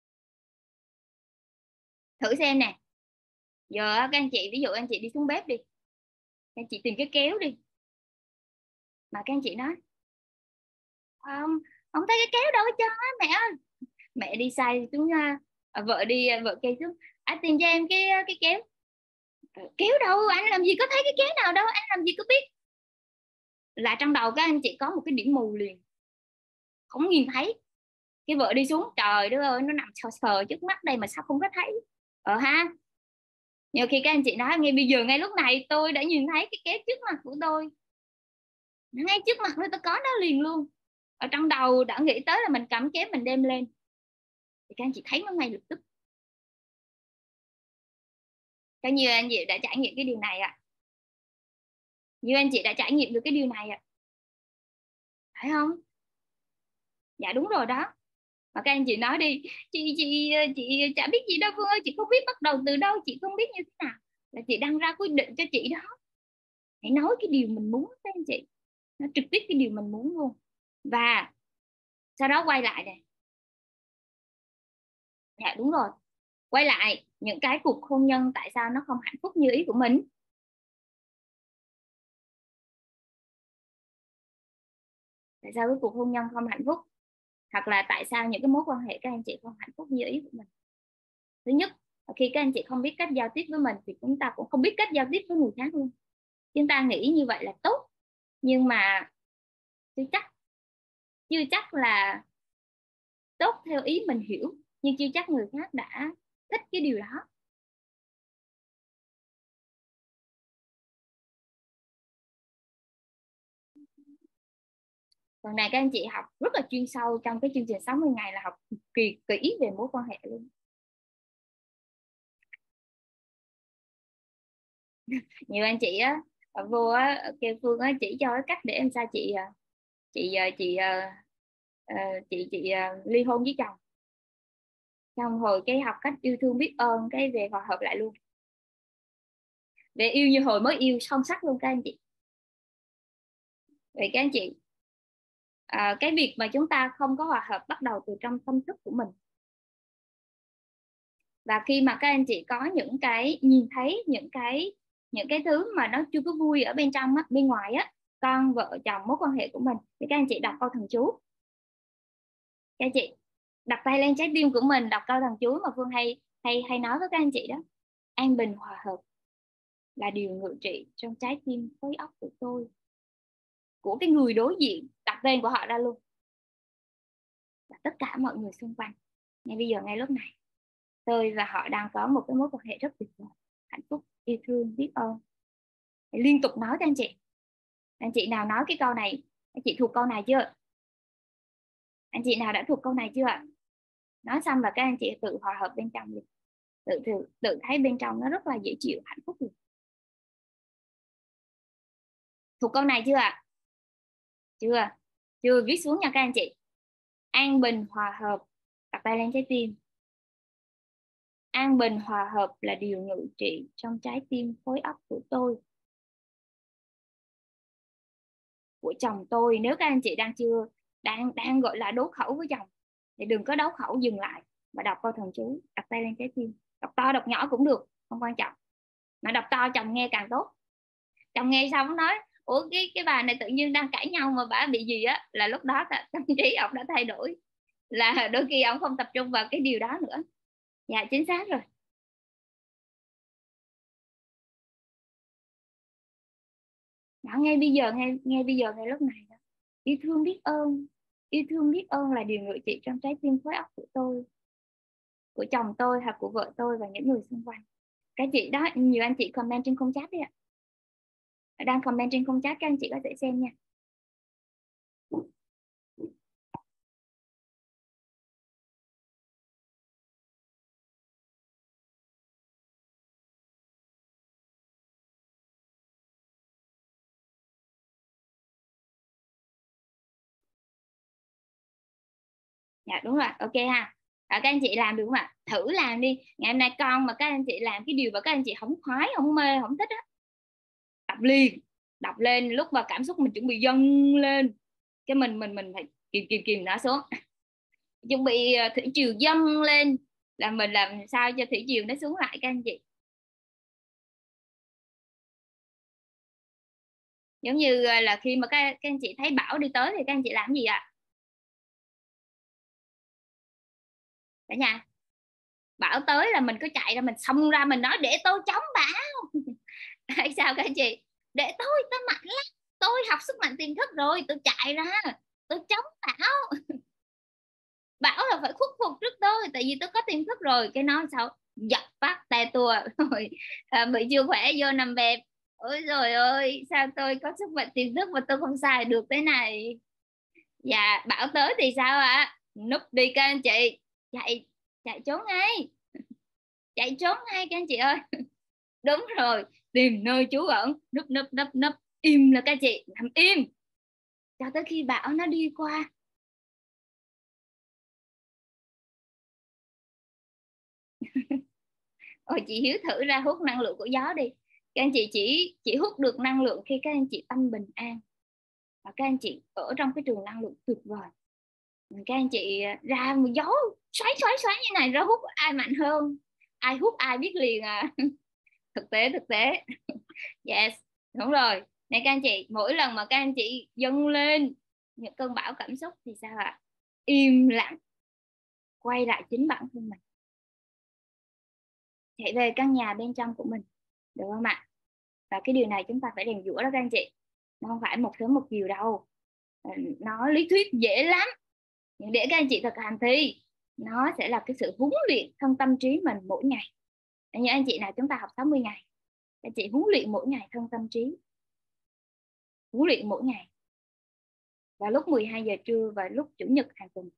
Thử xem nè, giờ các anh chị ví dụ anh chị đi xuống bếp đi, các anh chị tìm cái kéo đi, mà các anh chị nói không, không thấy cái kéo đâu hết trơn á mẹ ơi. Mẹ đi sai xuống, à, vợ đi vợ kêu xuống, anh tìm cho em cái cái kéo. Kéo đâu, anh làm gì có thấy cái kéo nào đâu, anh làm gì có biết. Là trong đầu các anh chị có một cái điểm mù liền, không nhìn thấy. Cái vợ đi xuống, trời đất ơi, nó nằm sờ sờ trước mắt đây mà sao không có thấy. Ờ ha. Nhiều khi các anh chị nói ngay bây giờ ngay lúc này tôi đã nhìn thấy cái kéo trước mặt của tôi, ngay trước mặt tôi tôi có nó liền luôn. Ở trong đầu đã nghĩ tới là mình cầm kéo mình đem lên, thì các anh chị thấy nó ngay lập tức. Có nhiều anh chị đã trải nghiệm cái điều này ạ. À. Nhiều anh chị đã trải nghiệm được cái điều này ạ. À. Phải không? Dạ đúng rồi đó. Mà các anh chị nói đi, chị chị chị chả biết gì đâu Phương ơi, chị không biết bắt đầu từ đâu, chị không biết như thế nào. Là chị đăng ra quyết định cho chị đó. Hãy nói cái điều mình muốn các anh chị, nó trực tiếp cái điều mình muốn luôn. Và sau đó quay lại này. Dạ đúng rồi. Quay lại những cái cuộc hôn nhân tại sao nó không hạnh phúc như ý của mình. Tại sao cái cuộc hôn nhân không hạnh phúc, hoặc là tại sao những cái mối quan hệ các anh chị không hạnh phúc như ý của mình. Thứ nhất, khi các anh chị không biết cách giao tiếp với mình thì chúng ta cũng không biết cách giao tiếp với người khác luôn. Chúng ta nghĩ như vậy là tốt, nhưng mà chưa chắc, chưa chắc là tốt theo ý mình hiểu, nhưng chưa chắc người khác đã thích cái điều đó. Phần này các anh chị học rất là chuyên sâu trong cái chương trình sáu mươi ngày, là học kỳ kỹ về mối quan hệ luôn. Nhiều anh chị á vô á kêu Phương á chỉ cho cái cách để em sao chị chị chị uh, chị chị uh, ly hôn với chồng, xong hồi cái học cách yêu thương biết ơn, cái về hòa hợp lại luôn, về yêu như hồi mới yêu song sắc luôn các anh chị. Vậy các anh chị, à, cái việc mà chúng ta không có hòa hợp bắt đầu từ trong tâm thức của mình. Và khi mà các anh chị có những cái nhìn thấy những cái những cái thứ mà nó chưa có vui ở bên trong á, bên ngoài á, con vợ chồng mối quan hệ của mình, thì các anh chị đọc câu thần chú. Các anh chị đặt tay lên trái tim của mình, đọc câu thần chú mà Phương hay hay hay nói với các anh chị đó: an bình hòa hợp là điều ngự trị trong trái tim khối óc của tôi, của cái người đối diện, đặt tên của họ ra luôn, và tất cả mọi người xung quanh ngay bây giờ ngay lúc này tôi và họ đang có một cái mối quan hệ rất tuyệt vời. hạnh phúc, yêu thương, biết ơn. Liên tục nói các anh chị. Anh chị nào nói cái câu này, anh chị thuộc câu này chưa? Anh chị nào đã thuộc câu này chưa ạ? Nói xong và các anh chị tự hòa hợp bên trong, tự tự tự thấy bên trong nó rất là dễ chịu, hạnh phúc được. Thuộc câu này chưa ạ? Chưa? Chưa, viết xuống nha các anh chị. An bình hòa hợp, đặt tay lên trái tim. An bình hòa hợp là điều ngự trị trong trái tim khối óc của tôi, của chồng tôi. Nếu các anh chị đang chưa đang đang gọi là đấu khẩu với chồng thì đừng có đấu khẩu, dừng lại và đọc câu thần chú, đặt tay lên trái tim. Đọc to đọc nhỏ cũng được, không quan trọng, mà đọc to chồng nghe càng tốt. Chồng nghe xong nói ủa cái cái bà này tự nhiên đang cãi nhau mà bà bị gì á, là lúc đó tâm trí ông đã thay đổi, là đôi khi ông không tập trung vào cái điều đó nữa. Dạ chính xác rồi. Đó, ngay bây giờ, ngay ngay bây giờ, ngay lúc này đó. Yêu thương biết ơn, yêu thương biết ơn là điều ngự trị trong trái tim khối óc của tôi, của chồng tôi hoặc của vợ tôi và những người xung quanh. Các chị đó, nhiều anh chị comment trên khung chat đấy ạ. Đang comment trên khung chat, các anh chị có thể xem nha. Dạ đúng rồi, ok ha. À, các anh chị làm được không ạ? Thử làm đi. Ngày hôm nay con mà các anh chị làm cái điều mà các anh chị không khoái, không mê, không thích á, đọc liền, đọc lên. Lúc mà cảm xúc mình chuẩn bị dâng lên, cái mình mình mình phải kìm kìm kìm nó xuống. Chuẩn bị thủy triều dâng lên là mình làm sao cho thủy triều nó xuống lại các anh chị. Giống như là khi mà các, các anh chị thấy bão đi tới thì các anh chị làm gì ạ? Cả nhà, bão tới là mình cứ chạy ra, mình xông ra mình nói để tôi chống bão. Hay sao các anh chị? Để tôi, tôi mạnh lắm, tôi học sức mạnh tiềm thức rồi, tôi chạy ra, tôi chống bão. Bão là phải khuất phục trước tôi, tại vì tôi có tiềm thức rồi. Cái nó sao giật phát tay tua rồi, à, bị chưa khỏe vô nằm bẹp. Ôi rồi ơi, sao tôi có sức mạnh tiềm thức mà tôi không xài được thế này. Dạ bão tới thì sao ạ? À? Núp đi các anh chị, chạy chạy trốn ngay, chạy trốn ngay các anh chị ơi. Đúng rồi, tìm nơi trú ẩn, núp núp núp núp, im là các chị, nằm im cho tới khi bão nó đi qua. Ôi chị Hiếu thử ra hút năng lượng của gió đi. Các anh chị chỉ chỉ hút được năng lượng khi các anh chị tâm bình an và các anh chị ở trong cái trường năng lượng tuyệt vời. Các anh chị ra một gió xoáy xoáy xoáy như này, ra hút ai mạnh hơn, ai hút ai biết liền à. Thực tế, thực tế. Yes, đúng rồi. Này các anh chị, mỗi lần mà các anh chị dâng lên những cơn bão cảm xúc thì sao ạ? Im lặng, quay lại chính bản thân mình, chạy về căn nhà bên trong của mình, được không ạ? Và cái điều này chúng ta phải rèn giũa đó các anh chị, nó không phải một sớm một chiều đâu. Nó lý thuyết dễ lắm, nhưng để các anh chị thực hành thì nó sẽ là cái sự huấn luyện thân tâm trí mình mỗi ngày. Như anh chị nào chúng ta học sáu mươi ngày, anh chị huấn luyện mỗi ngày thân tâm trí, huấn luyện mỗi ngày vào lúc mười hai giờ trưa và lúc chủ nhật hàng tuần.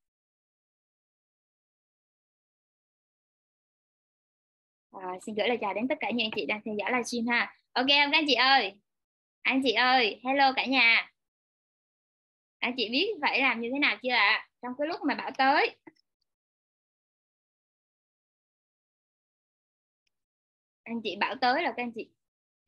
À, xin gửi lời chào đến tất cả những anh chị đang theo dõi livestream ha. Ok không các anh chị ơi? Anh chị ơi, hello cả nhà. Anh chị biết phải làm như thế nào chưa ạ? À? Trong cái lúc mà bão tới. Anh chị bão tới là các anh chị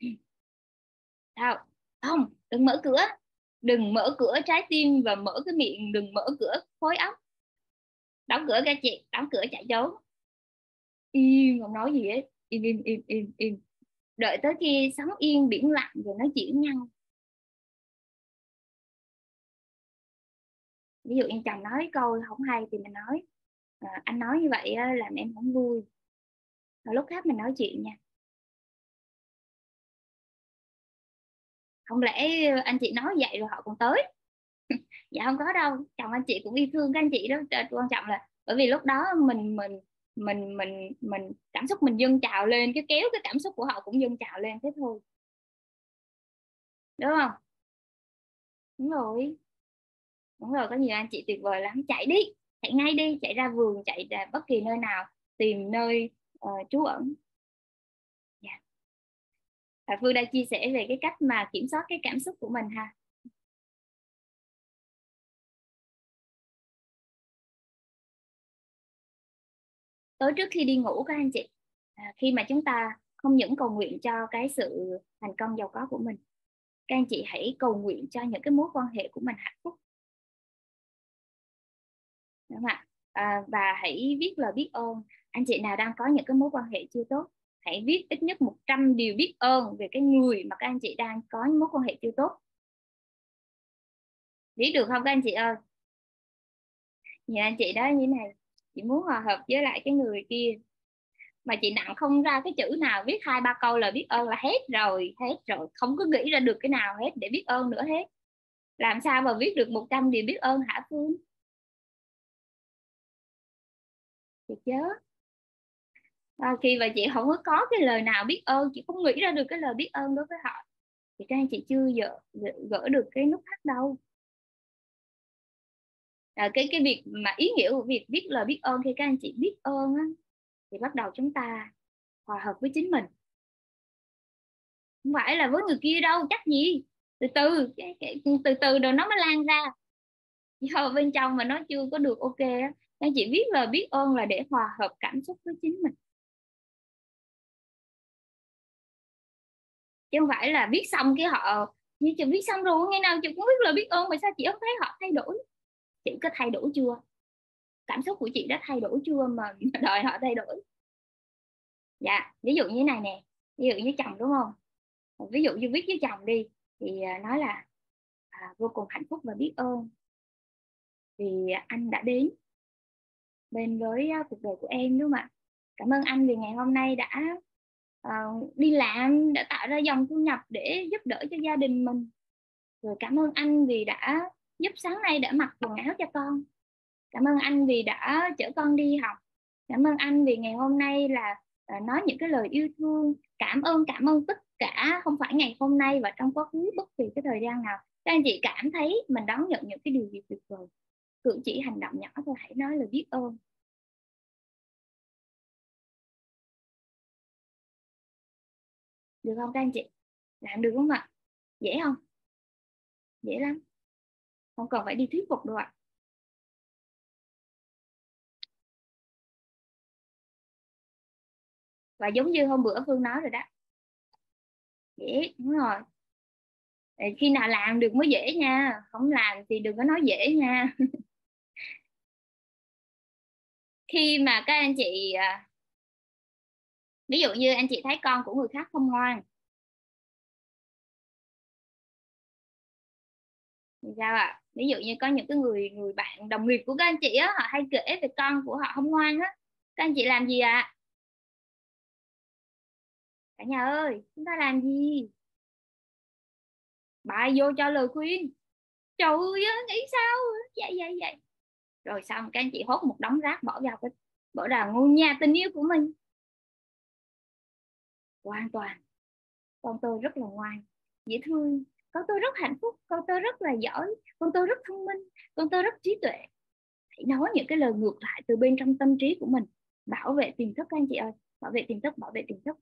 sao? Không, đừng mở cửa. Đừng mở cửa trái tim và mở cái miệng, đừng mở cửa khối óc. Đóng cửa các chị, đóng cửa chạy trốn. Im, không nói gì hết. Im im im im im. Đợi tới khi sóng yên biển lặng rồi nói chuyện nhau. Ví dụ như chồng nói câu không hay thì mình nói à, anh nói như vậy làm em không vui. Rồi lúc khác mình nói chuyện nha. Không lẽ anh chị nói vậy rồi họ còn tới? Dạ không có đâu, chồng anh chị cũng yêu thương các anh chị đó. Quan trọng là bởi vì lúc đó mình mình mình mình mình cảm xúc mình dâng trào lên, cái kéo cái cảm xúc của họ cũng dâng trào lên thế thôi, đúng không? Đúng rồi, đúng rồi, có nhiều anh chị tuyệt vời lắm. Chạy đi, chạy ngay đi, chạy ra vườn, chạy ra bất kỳ nơi nào, tìm nơi uh, trú ẩn. Yeah. Và Phương đã chia sẻ về cái cách mà kiểm soát cái cảm xúc của mình ha. Tối trước khi đi ngủ các anh chị, à, khi mà chúng ta không những cầu nguyện cho cái sự thành công giàu có của mình, các anh chị hãy cầu nguyện cho những cái mối quan hệ của mình hạnh phúc, đúng không ạ? À, và hãy viết lời biết ơn. Anh chị nào đang có những cái mối quan hệ chưa tốt, hãy viết ít nhất một trăm điều biết ơn về cái người mà các anh chị đang có mối quan hệ chưa tốt. Viết được không các anh chị ơi? Nhìn anh chị đó như thế này, chị muốn hòa hợp với lại cái người kia mà chị nặng không ra cái chữ nào, viết hai ba câu là biết ơn là hết rồi, hết rồi, không có nghĩ ra được cái nào hết để biết ơn nữa hết. Làm sao mà viết được một trăm điều biết ơn hả Phương? Chị chớ, à, khi mà chị không có có cái lời nào biết ơn, chị không nghĩ ra được cái lời biết ơn đối với họ, thì các anh chị chưa gỡ, gỡ được cái nút thắt đâu. À, cái cái việc mà ý nghĩa của việc viết lời biết ơn, khi các anh chị biết ơn á, thì bắt đầu chúng ta hòa hợp với chính mình, không phải là với người kia đâu, chắc gì. Từ từ cái, cái, từ từ rồi nó mới lan ra, do bên trong mà nó chưa có được ok á. Các anh chị viết lời biết ơn là để hòa hợp cảm xúc với chính mình, chứ không phải là viết xong cái họ như chị viết xong rồi ngày nào chị cũng viết lời biết ơn mà sao chị không thấy họ thay đổi. Chị có thay đổi chưa? Cảm xúc của chị đã thay đổi chưa mà đòi họ thay đổi? Dạ, ví dụ như thế này nè, ví dụ như chồng đúng không, ví dụ như viết với chồng đi, thì à, nói là à, vô cùng hạnh phúc và biết ơn vì anh đã đến bên với uh, cuộc đời của em, đúng không ạ? Cảm ơn anh vì ngày hôm nay đã uh, đi làm, đã tạo ra dòng thu nhập để giúp đỡ cho gia đình mình. Rồi cảm ơn anh vì đã giúp sáng nay đã mặc quần áo cho con. Cảm ơn anh vì đã chở con đi học. Cảm ơn anh vì ngày hôm nay là uh, nói những cái lời yêu thương. Cảm ơn, cảm ơn tất cả, không phải ngày hôm nay và trong quá khứ, bất kỳ cái thời gian nào các anh chị cảm thấy mình đón nhận những cái điều gì tuyệt vời, cử chỉ hành động nhỏ thôi, hãy nói lời biết ơn. Được không các anh chị? Làm được không ạ? Dễ không? Dễ lắm, không cần phải đi thuyết phục đâu ạ. Và giống như hôm bữa Phương nói rồi đó, dễ, đúng rồi. Khi nào làm được mới dễ nha, không làm thì đừng có nói dễ nha. Khi mà các anh chị à, ví dụ như anh chị thấy con của người khác không ngoan thì sao ạ? Ví dụ như có những cái người người bạn đồng nghiệp của các anh chị á, họ hay kể về con của họ không ngoan á, các anh chị làm gì ạ? Cả nhà ơi, chúng ta làm gì? Bài vô cho lời khuyên. Trời ơi, nghĩ sao vậy vậy vậy? Rồi xong các anh chị hốt một đống rác bỏ vào cái, bỏ vào ngôi nhà tình yêu của mình. Hoàn toàn, con tôi rất là ngoan, dễ thương, con tôi rất hạnh phúc, con tôi rất là giỏi, con tôi rất thông minh, con tôi rất trí tuệ. Hãy nói những cái lời ngược lại từ bên trong tâm trí của mình. Bảo vệ tiềm thức các anh chị ơi, bảo vệ tiềm thức, bảo vệ tiềm thức.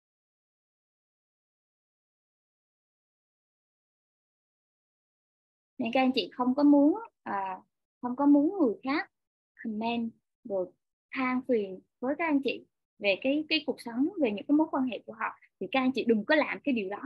Nên các anh chị không có muốn à, không có muốn người khác comment rồi than phiền với các anh chị về cái cái cuộc sống, về những cái mối quan hệ của họ, thì các anh chị đừng có làm cái điều đó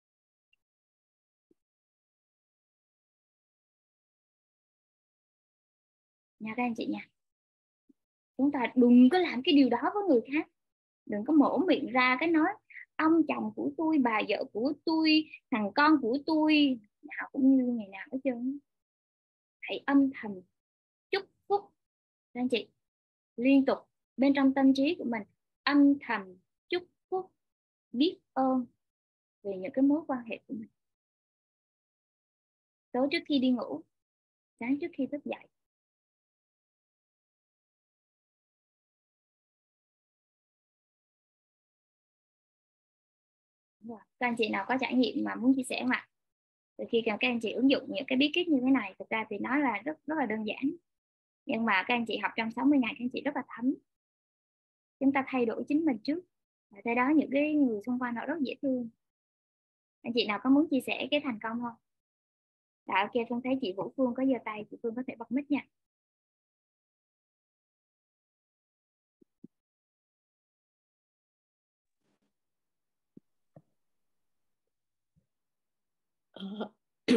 nha các anh chị nha. Chúng ta đừng có làm cái điều đó với người khác, đừng có mở miệng ra cái nói ông chồng của tôi, bà vợ của tôi, thằng con của tôi, nào cũng như ngày nào hết trơn. Hãy âm thầm chúc phúc các anh chị, liên tục bên trong tâm trí của mình, âm thầm chúc phúc, biết ơn về những cái mối quan hệ của mình. Tối trước khi đi ngủ, sáng trước khi thức dậy. Đúng rồi. Các anh chị nào có trải nghiệm mà muốn chia sẻ không ạ? Từ khi các anh chị ứng dụng những cái bí kíp như thế này, thực ra thì nó là rất rất là đơn giản, nhưng mà các anh chị học trong sáu mươi ngày các anh chị rất là thấm. Chúng ta thay đổi chính mình trước, và tới đó những cái người xung quanh họ rất dễ thương. Anh chị nào có muốn chia sẻ cái thành công không? Dạ ok, Phương thấy chị Vũ Phương có giơ tay, chị Phương có thể bật mic nha. Ờ,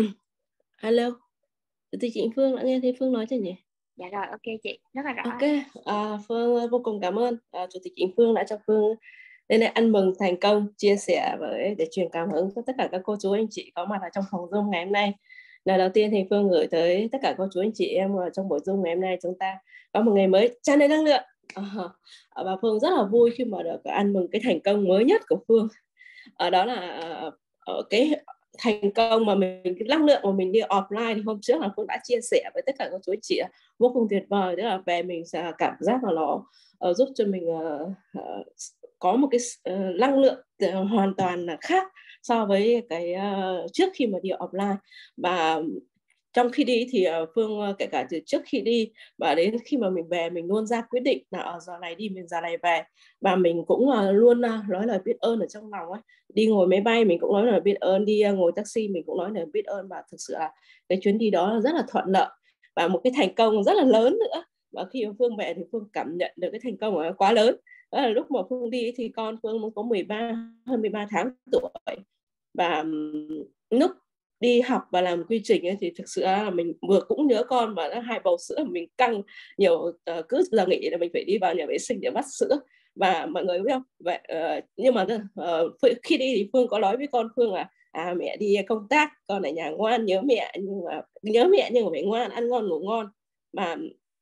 Alo, thì chị Phương đã nghe thấy Phương nói chưa nhỉ? Dạ rồi, ok chị, rất là rõ. Ok, à, Phương vô cùng cảm ơn à, Chủ tịch Chính Phương đã cho Phương đến đây ăn mừng thành công, chia sẻ với để truyền cảm hứng cho tất cả các cô chú anh chị có mặt ở trong phòng Zoom ngày hôm nay. Lời đầu tiên thì Phương gửi tới tất cả cô chú anh chị em ở trong buổi Zoom ngày hôm nay, chúng ta có một ngày mới tràn đầy năng lượng. À, và Phương rất là vui khi mà được ăn mừng cái thành công mới nhất của Phương. Ở đó là ở cái thành công mà mình, cái năng lượng mà mình đi offline thì hôm trước là Phương đã chia sẻ với tất cả các chú anh chị vô cùng tuyệt vời. Tức là về mình sẽ cảm giác là nó uh, giúp cho mình uh, uh, có một cái uh, năng lượng uh, hoàn toàn là khác so với cái uh, trước khi mà đi offline. Và trong khi đi thì uh, Phương uh, kể cả từ trước khi đi và đến khi mà mình về, mình luôn ra quyết định là ở giờ này đi, mình giờ này về, và mình cũng uh, luôn uh, nói lời biết ơn ở trong lòng ấy. Đi ngồi máy bay mình cũng nói lời biết ơn, đi uh, ngồi taxi mình cũng nói lời biết ơn, và thực sự là cái chuyến đi đó là rất là thuận lợi và một cái thành công rất là lớn nữa. Và khi mà Phương về thì Phương cảm nhận được cái thành công của nó quá lớn. Đó là lúc mà Phương đi thì con Phương mới có mười ba, hơn mười ba tháng tuổi, và um, lúc đi học và làm quy trình ấy, thì thực sự là mình vừa cũng nhớ con, và hai bầu sữa mình căng nhiều, uh, cứ giờ nghỉ là mình phải đi vào nhà vệ sinh để vắt sữa. Và mọi người biết không, vậy uh, nhưng mà uh, khi đi thì Phương có nói với con Phương là à, mẹ đi công tác, con ở nhà ngoan, nhớ mẹ nhưng mà nhớ mẹ nhưng mà phải ngoan, ăn ngon ngủ ngon. Mà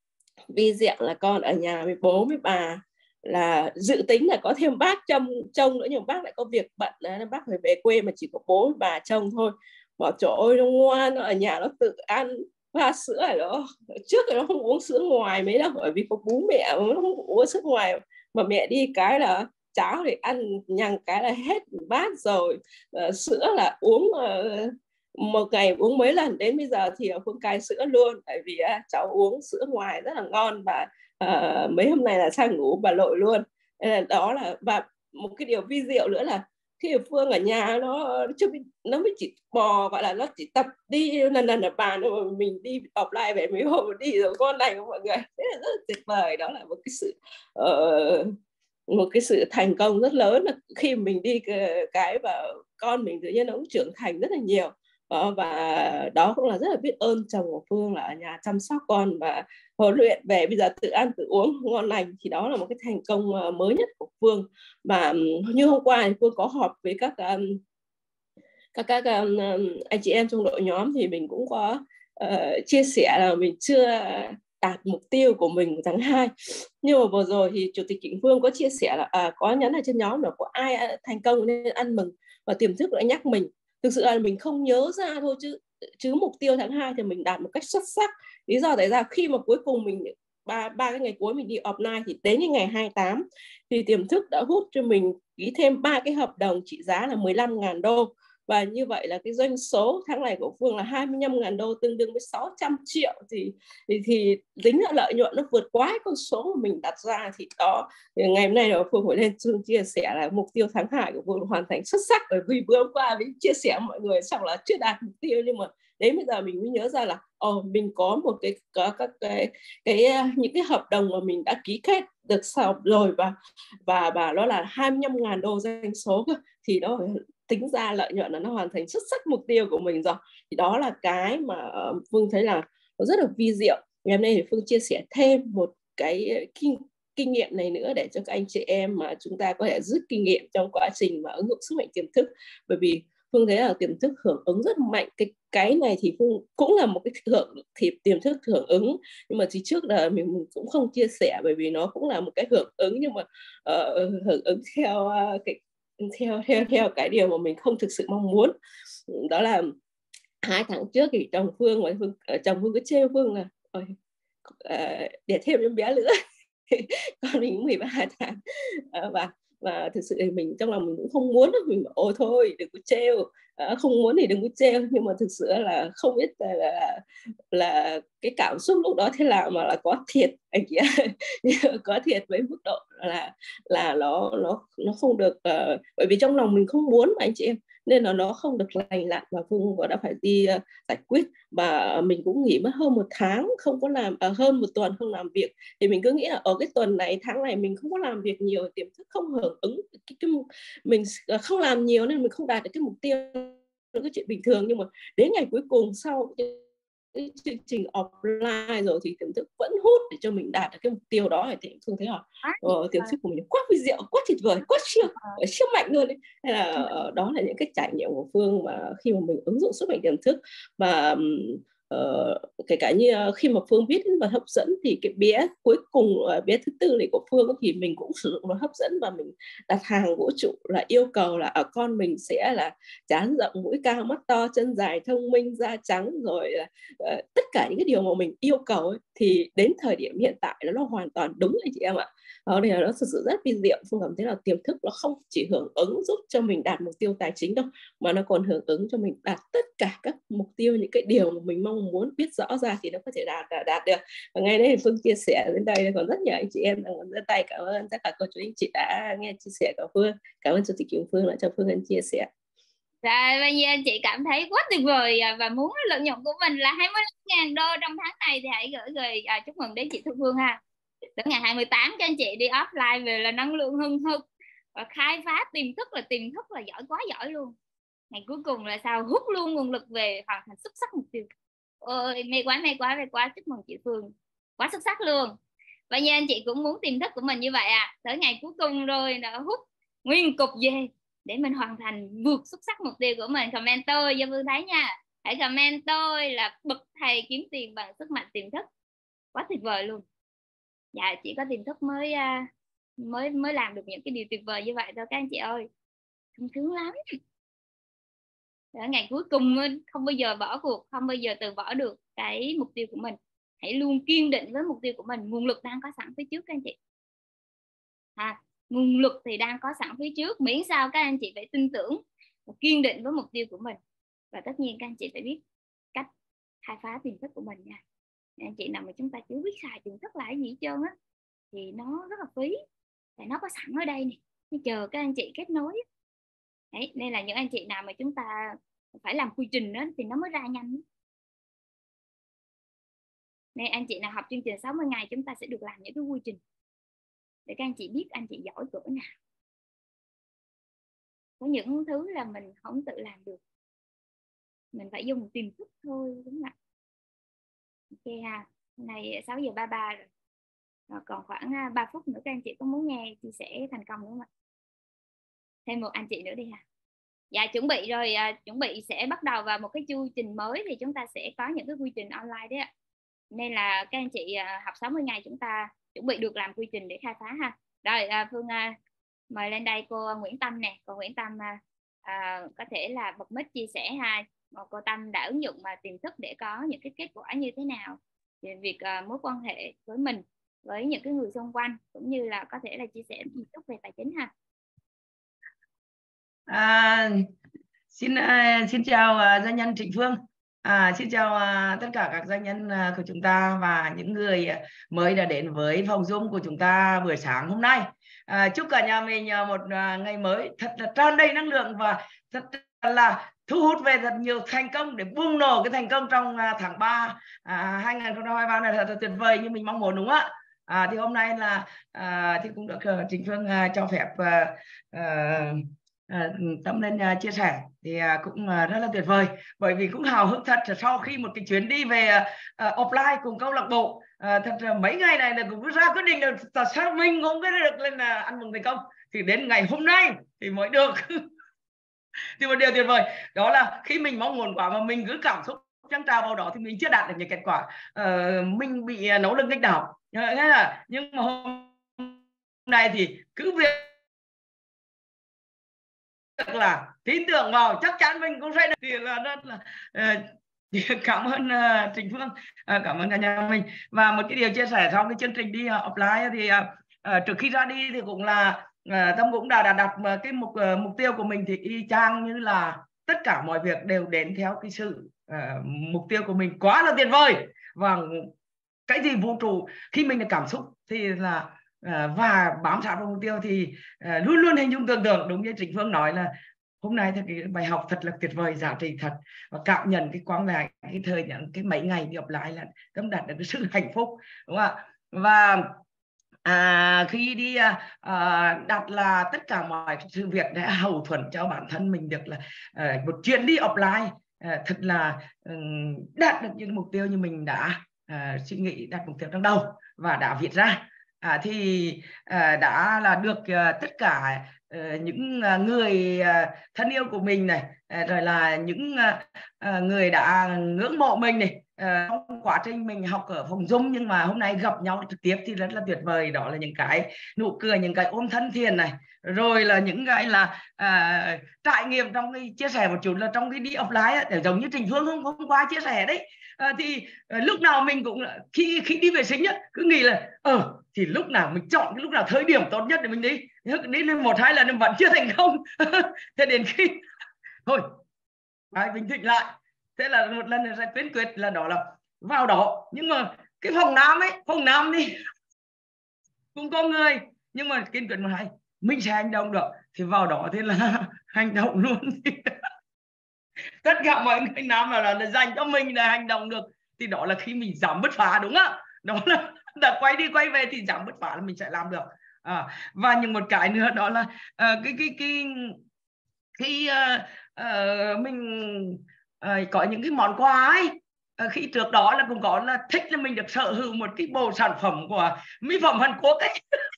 vì diện là con ở nhà với bố với bà, là dự tính là có thêm bác trông trông nữa, nhưng bác lại có việc bận nên bác phải về quê, mà chỉ có bố với bà trông thôi. Bảo trời ơi nó ngoan, nó ở nhà nó tự ăn pha sữa ở đó. Trước thì nó không uống sữa ngoài mấy đâu, bởi vì có bú mẹ nó không uống sữa ngoài, mà mẹ đi cái là cháo thì ăn nhằng cái là hết bát rồi. Uh, sữa là uống uh, một ngày uống mấy lần. Đến bây giờ thì Phương cai sữa luôn, tại vì uh, cháu uống sữa ngoài rất là ngon, và uh, mấy hôm nay là sang ngủ bà lội luôn. Uh, đó là, và một cái điều vi diệu nữa là khi Phương ở nhà nó chưa nó mới chỉ bò, gọi là nó chỉ tập đi lần lần ở bàn, rồi mình đi offline về mấy hôm đi rồi con này của mọi người, thế là rất là tuyệt vời. Đó là một cái sự uh, một cái sự thành công rất lớn là khi mình đi cái và con mình tự nhiên nó cũng trưởng thành rất là nhiều. Đó, và đó cũng là rất là biết ơn chồng của Phương là ở nhà chăm sóc con và huấn luyện về bây giờ tự ăn tự uống ngon lành. Thì đó là một cái thành công mới nhất của Phương. Và như hôm qua thì Phương có họp với các um, các các um, anh chị em trong đội nhóm, thì mình cũng có uh, chia sẻ là mình chưa đạt mục tiêu của mình của tháng hai. Nhưng mà vừa rồi thì Chủ tịch Trịnh Phương có chia sẻ là à, có nhắn ở trên nhóm là có ai thành công nên ăn mừng, và tiềm thức đã nhắc mình. Thực sự là mình không nhớ ra thôi, chứ chứ mục tiêu tháng hai thì mình đạt một cách xuất sắc. Lý do tại ra khi mà cuối cùng mình ba ba cái ngày cuối mình đi offline, thì đến những ngày hai mươi tám thì tiềm thức đã hút cho mình ký thêm ba cái hợp đồng trị giá là mười lăm nghìn đô. Và như vậy là cái doanh số tháng này của Phương là hai mươi lăm nghìn đô, tương đương với sáu trăm triệu. Thì thì, thì tính là lợi nhuận nó vượt quá con số mà mình đặt ra. Thì đó, thì ngày hôm nay là Phương phải lên chương chia sẻ là mục tiêu tháng hai của Phương hoàn thành xuất sắc. Bởi vì vừa hôm qua mình chia sẻ mọi người xong là chưa đạt mục tiêu, nhưng mà đến bây giờ mình mới nhớ ra là ồ, mình có một cái có các cái, cái những cái hợp đồng mà mình đã ký kết được xong rồi, và và và nó là hai mươi lăm nghìn đô doanh số. Thì đó, tính ra lợi nhuận là nó hoàn thành xuất sắc mục tiêu của mình rồi. Thì đó là cái mà Phương thấy là nó rất là vi diệu. Ngày hôm nay thì Phương chia sẻ thêm một cái kinh, kinh nghiệm này nữa để cho các anh chị em mà chúng ta có thể rút kinh nghiệm trong quá trình mà ứng dụng sức mạnh tiềm thức. Bởi vì Phương thấy là tiềm thức hưởng ứng rất mạnh. Cái cái này thì Phương cũng là một cái hưởng thì tiềm thức hưởng ứng, nhưng mà thì trước là mình, mình cũng không chia sẻ, bởi vì nó cũng là một cái hưởng ứng, nhưng mà uh, hưởng ứng theo uh, cái theo theo theo cái điều mà mình không thực sự mong muốn. Đó là hai tháng trước thì chồng Phương và Phương, chồng Phương cứ trêu Phương là ôi, uh, để thêm em bé nữa. Con mình mười ba tháng. Uh, và và thực sự thì mình trong lòng mình cũng không muốn, mình bảo ôi thôi đừng có trêu, à, không muốn thì đừng có trêu, nhưng mà thực sự là không biết là là, là cái cảm xúc lúc đó thế nào mà là có thiệt anh chị ơi. Có thiệt với mức độ là là nó nó nó không được, uh, bởi vì trong lòng mình không muốn mà anh chị em, nên là nó không được lành lặn, và Phương đã phải đi uh, giải quyết. Và mình cũng nghỉ mất hơn một tháng không có làm, uh, hơn một tuần không làm việc, thì mình cứ nghĩ là ở cái tuần này tháng này mình không có làm việc nhiều, tiềm thức không hưởng ứng cái, cái mình không làm nhiều nên mình không đạt được cái mục tiêu, là cái chuyện bình thường. Nhưng mà đến ngày cuối cùng sau cái chương trình offline rồi thì tiềm thức vẫn hút để cho mình đạt được cái mục tiêu đó. Thì Phương thấy là ờ, tiềm thức của mình quá vi diệu, quá tuyệt vời, quá siêu siêu mạnh luôn đấy. Hay là uh, đó là những cái trải nghiệm của Phương mà khi mà mình ứng dụng sức mạnh tiềm thức. Và uh, kể cả như uh, khi mà Phương biết và hấp dẫn thì cái bé cuối cùng, uh, bé thứ tư này của Phương thì mình cũng sử dụng nó hấp dẫn, và mình đặt hàng vũ trụ là yêu cầu là ở con mình sẽ là trán rộng, mũi cao, mắt to, chân dài, thông minh, da trắng, rồi uh, tất cả những cái điều mà mình yêu cầu ấy, thì đến thời điểm hiện tại nó, nó hoàn toàn đúng đấy chị em ạ. Đó nên là nó thực sự rất vi diệu. Phương cảm thấy là tiềm thức nó không chỉ hưởng ứng giúp cho mình đạt mục tiêu tài chính đâu, mà nó còn hưởng ứng cho mình đạt tất cả các mục tiêu, những cái điều mà mình mong muốn, biết rõ ra thì nó có thể đạt đạt, đạt được. Và ngay đấy Phương chia sẻ đến đây còn rất nhiều anh chị em đang giơ tay. Cảm ơn tất cả cô chú anh chị đã nghe chia sẻ của Phương. Cảm ơn Chủ tịch Kim Phương đã cho Phương anh chia sẻ. Rồi bây giờ anh chị cảm thấy quá tuyệt vời và muốn lợi nhuận của mình là hai mươi lăm ngàn đô trong tháng này thì hãy gửi lời à, chúc mừng đến chị Thu Phương ha. Đến ngày hai mươi tám cho anh chị đi offline về là năng lượng hưng hực và khai phá tiềm thức, là tiềm thức là giỏi quá giỏi luôn. Ngày cuối cùng là sao hút luôn nguồn lực về hoàn thành xuất sắc mục tiêu. Ôi mê quá mê quá mê quá, chúc mừng chị Phương quá xuất sắc luôn. Và như anh chị cũng muốn tiềm thức của mình như vậy à, tới ngày cuối cùng rồi nó hút nguyên cục về để mình hoàn thành vượt xuất sắc mục tiêu của mình. Comment tôi cho Phương thấy nha, hãy comment tôi là bậc thầy kiếm tiền bằng sức mạnh tiềm thức, quá tuyệt vời luôn. Dạ chỉ có tiềm thức mới mới mới làm được những cái điều tuyệt vời như vậy thôi các anh chị ơi, không sướng lắm. Ở ngày cuối cùng không bao giờ bỏ cuộc, không bao giờ từ bỏ được cái mục tiêu của mình. Hãy luôn kiên định với mục tiêu của mình. Nguồn lực đang có sẵn phía trước các anh chị à, nguồn lực thì đang có sẵn phía trước, miễn sao các anh chị phải tin tưởng và kiên định với mục tiêu của mình. Và tất nhiên các anh chị phải biết cách khai phá tiềm thức của mình nha. Anh chị nào mà chúng ta chưa biết xài tiềm thức là cái gì hết trơn á thì nó rất là phí, tại nó có sẵn ở đây nè, nó chờ các anh chị kết nối. Đấy, nên là những anh chị nào mà chúng ta phải làm quy trình đó thì nó mới ra nhanh. Nên anh chị nào học chương trình sáu mươi ngày chúng ta sẽ được làm những cái quy trình để các anh chị biết anh chị giỏi cỡ nào. Có những thứ là mình không tự làm được, mình phải dùng tiềm thức thôi, đúng không ạ? Ok ha, hôm nay sáu giờ ba mươi ba rồi. Rồi còn khoảng ba phút nữa các anh chị có muốn nghe chia sẻ thành công đúng không ạ? Thêm một anh chị nữa đi ha. Dạ chuẩn bị rồi, à, chuẩn bị sẽ bắt đầu vào một cái chương trình mới thì chúng ta sẽ có những cái quy trình online đấy ạ. Nên là các anh chị à, học sáu mươi ngày chúng ta chuẩn bị được làm quy trình để khai phá ha. Rồi à, Phương à, mời lên đây cô Nguyễn Tâm nè. Cô Nguyễn Tâm à, à, có thể là bật mic chia sẻ ha. Cô Tâm đã ứng dụng mà tiềm thức để có những cái kết quả như thế nào về việc à, mối quan hệ với mình, với những cái người xung quanh, cũng như là có thể là chia sẻ một chút về tài chính ha. À, xin uh, xin chào uh, doanh nhân Trịnh Phương. À, xin chào uh, tất cả các doanh nhân uh, của chúng ta và những người uh, mới đã đến với phòng Zoom của chúng ta buổi sáng hôm nay. Uh, chúc cả nhà mình uh, một uh, ngày mới thật là tràn đầy năng lượng và thật là thu hút về thật nhiều thành công để bùng nổ cái thành công trong uh, tháng ba uh, hai nghìn không trăm hai mươi ba này thật là tuyệt vời như mình mong muốn, đúng không ạ? À, thì hôm nay là uh, thì cũng được uh, Trịnh Phương uh, cho phép uh, uh, À, Tâm lên uh, chia sẻ thì uh, cũng uh, rất là tuyệt vời, bởi vì cũng hào hứng thật sau khi một cái chuyến đi về uh, offline cùng câu lạc bộ. uh, thật là mấy ngày này là cũng ra quyết định là tại sao mình không có được lên uh, ăn mừng thành công, thì đến ngày hôm nay thì mới được. Thì một điều tuyệt vời đó là khi mình mong muốn quá mà mình cứ cảm xúc chăn trào vào đó thì mình chưa đạt được những kết quả. uh, mình bị uh, nỗ lực nghịch đảo, nhưng mà hôm nay thì cứ việc là tin tưởng vào chắc chắn mình cũng sẽ được, thì là rất là uh, cảm ơn uh, Trịnh Phương, uh, cảm ơn cả nhà mình. Và một cái điều chia sẻ sau cái chương trình đi uh, offline thì uh, uh, trước khi ra đi thì cũng là à, Tâm cũng đã, đã đặt cái mục mục tiêu của mình thì y chang như là tất cả mọi việc đều đến theo cái sự uh, mục tiêu của mình quá là tuyệt vời. Và cái gì vũ trụ khi mình là cảm xúc thì là uh, và bám sát vào mục tiêu thì uh, luôn luôn hình dung tưởng tượng, đúng như Trịnh Phương nói là hôm nay thì cái bài học thật là tuyệt vời, giá trị thật, và cảm nhận cái quãng lại cái thời những cái mấy ngày đi học lại là Tâm đạt được cái sự hạnh phúc, đúng không ạ? Và à, khi đi à, đặt là tất cả mọi sự việc để hậu thuẫn cho bản thân mình được là à, một chuyến đi offline à, thật là um, đạt được những mục tiêu như mình đã à, suy nghĩ, đặt mục tiêu trong đầu và đã viết ra. À, thì à, đã là được à, tất cả à, những à, người à, thân yêu của mình này, à, rồi là những à, người đã ngưỡng mộ mình này à, trong quá trình mình học ở phòng Zoom, nhưng mà hôm nay gặp nhau trực tiếp thì rất là tuyệt vời. Đó là những cái nụ cười, những cái ôm thân thiện này, rồi là những cái là à, trải nghiệm trong cái chia sẻ một chút là trong cái đi offline ấy, giống như Trịnh Phương hôm, hôm qua chia sẻ đấy. À, thì à, lúc nào mình cũng khi khi đi vệ sinh á, cứ nghĩ là ờ thì lúc nào mình chọn cái lúc nào thời điểm tốt nhất để mình đi, đi lên một hai lần mình vẫn chưa thành công. Thế đến khi thôi phải bình tĩnh lại, thế là một lần sẽ quyết quyết là đó là vào đó. Nhưng mà cái phòng nam ấy, phòng nam đi cũng có người, nhưng mà kiên quyết một hai mình sẽ hành động được thì vào đó thì là hành động luôn. Tất cả mọi người nam là, là dành cho mình là hành động được thì đó là khi mình dám bứt phá, đúng không? Đó là, là quay đi quay về thì dám bứt phá là mình sẽ làm được. À, và những một cái nữa đó là uh, cái cái cái khi uh, uh, mình uh, có những cái món quà ấy, uh, khi trước đó là cũng có là thích là mình được sở hữu một cái bộ sản phẩm của mỹ phẩm Hàn Quốc ấy.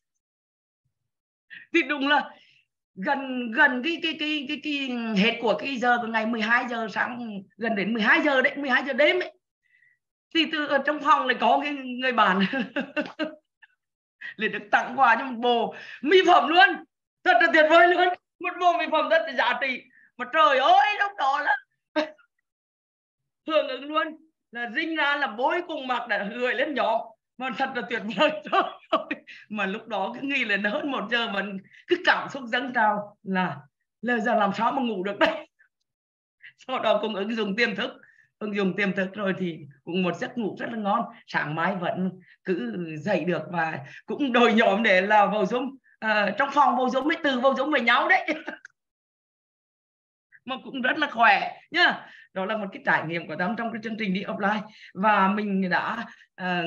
Thì đúng là gần gần cái cái cái cái cái hết của cái giờ của ngày mười hai giờ sáng, gần đến mười hai giờ đấy, mười hai giờ đêm ấy, thì từ ở trong phòng lại có cái người bạn lại được tặng quà cho một bộ mỹ phẩm luôn, thật là tuyệt vời luôn, một bộ mỹ phẩm rất là giá trị. Mà trời ơi lúc đó là hưởng ứng luôn, là rinh ra là bối cùng mặc đã gửi lên nhóm, mà thật là tuyệt vời. Mà lúc đó cứ nghĩ là hơn một giờ mà cứ cảm xúc dâng trào là là giờ làm sao mà ngủ được đây. Sau đó cũng ứng dụng tiềm thức, ứng dụng tiềm thức rồi thì cũng một giấc ngủ rất là ngon, sáng mai vẫn cứ dậy được và cũng đổi nhóm để là vào Zoom à, trong phòng vào Zoom mới từ vào Zoom với nhau đấy. Mà cũng rất là khỏe nhá. Đó là một cái trải nghiệm của Tâm trong cái chương trình đi offline. Và mình đã uh,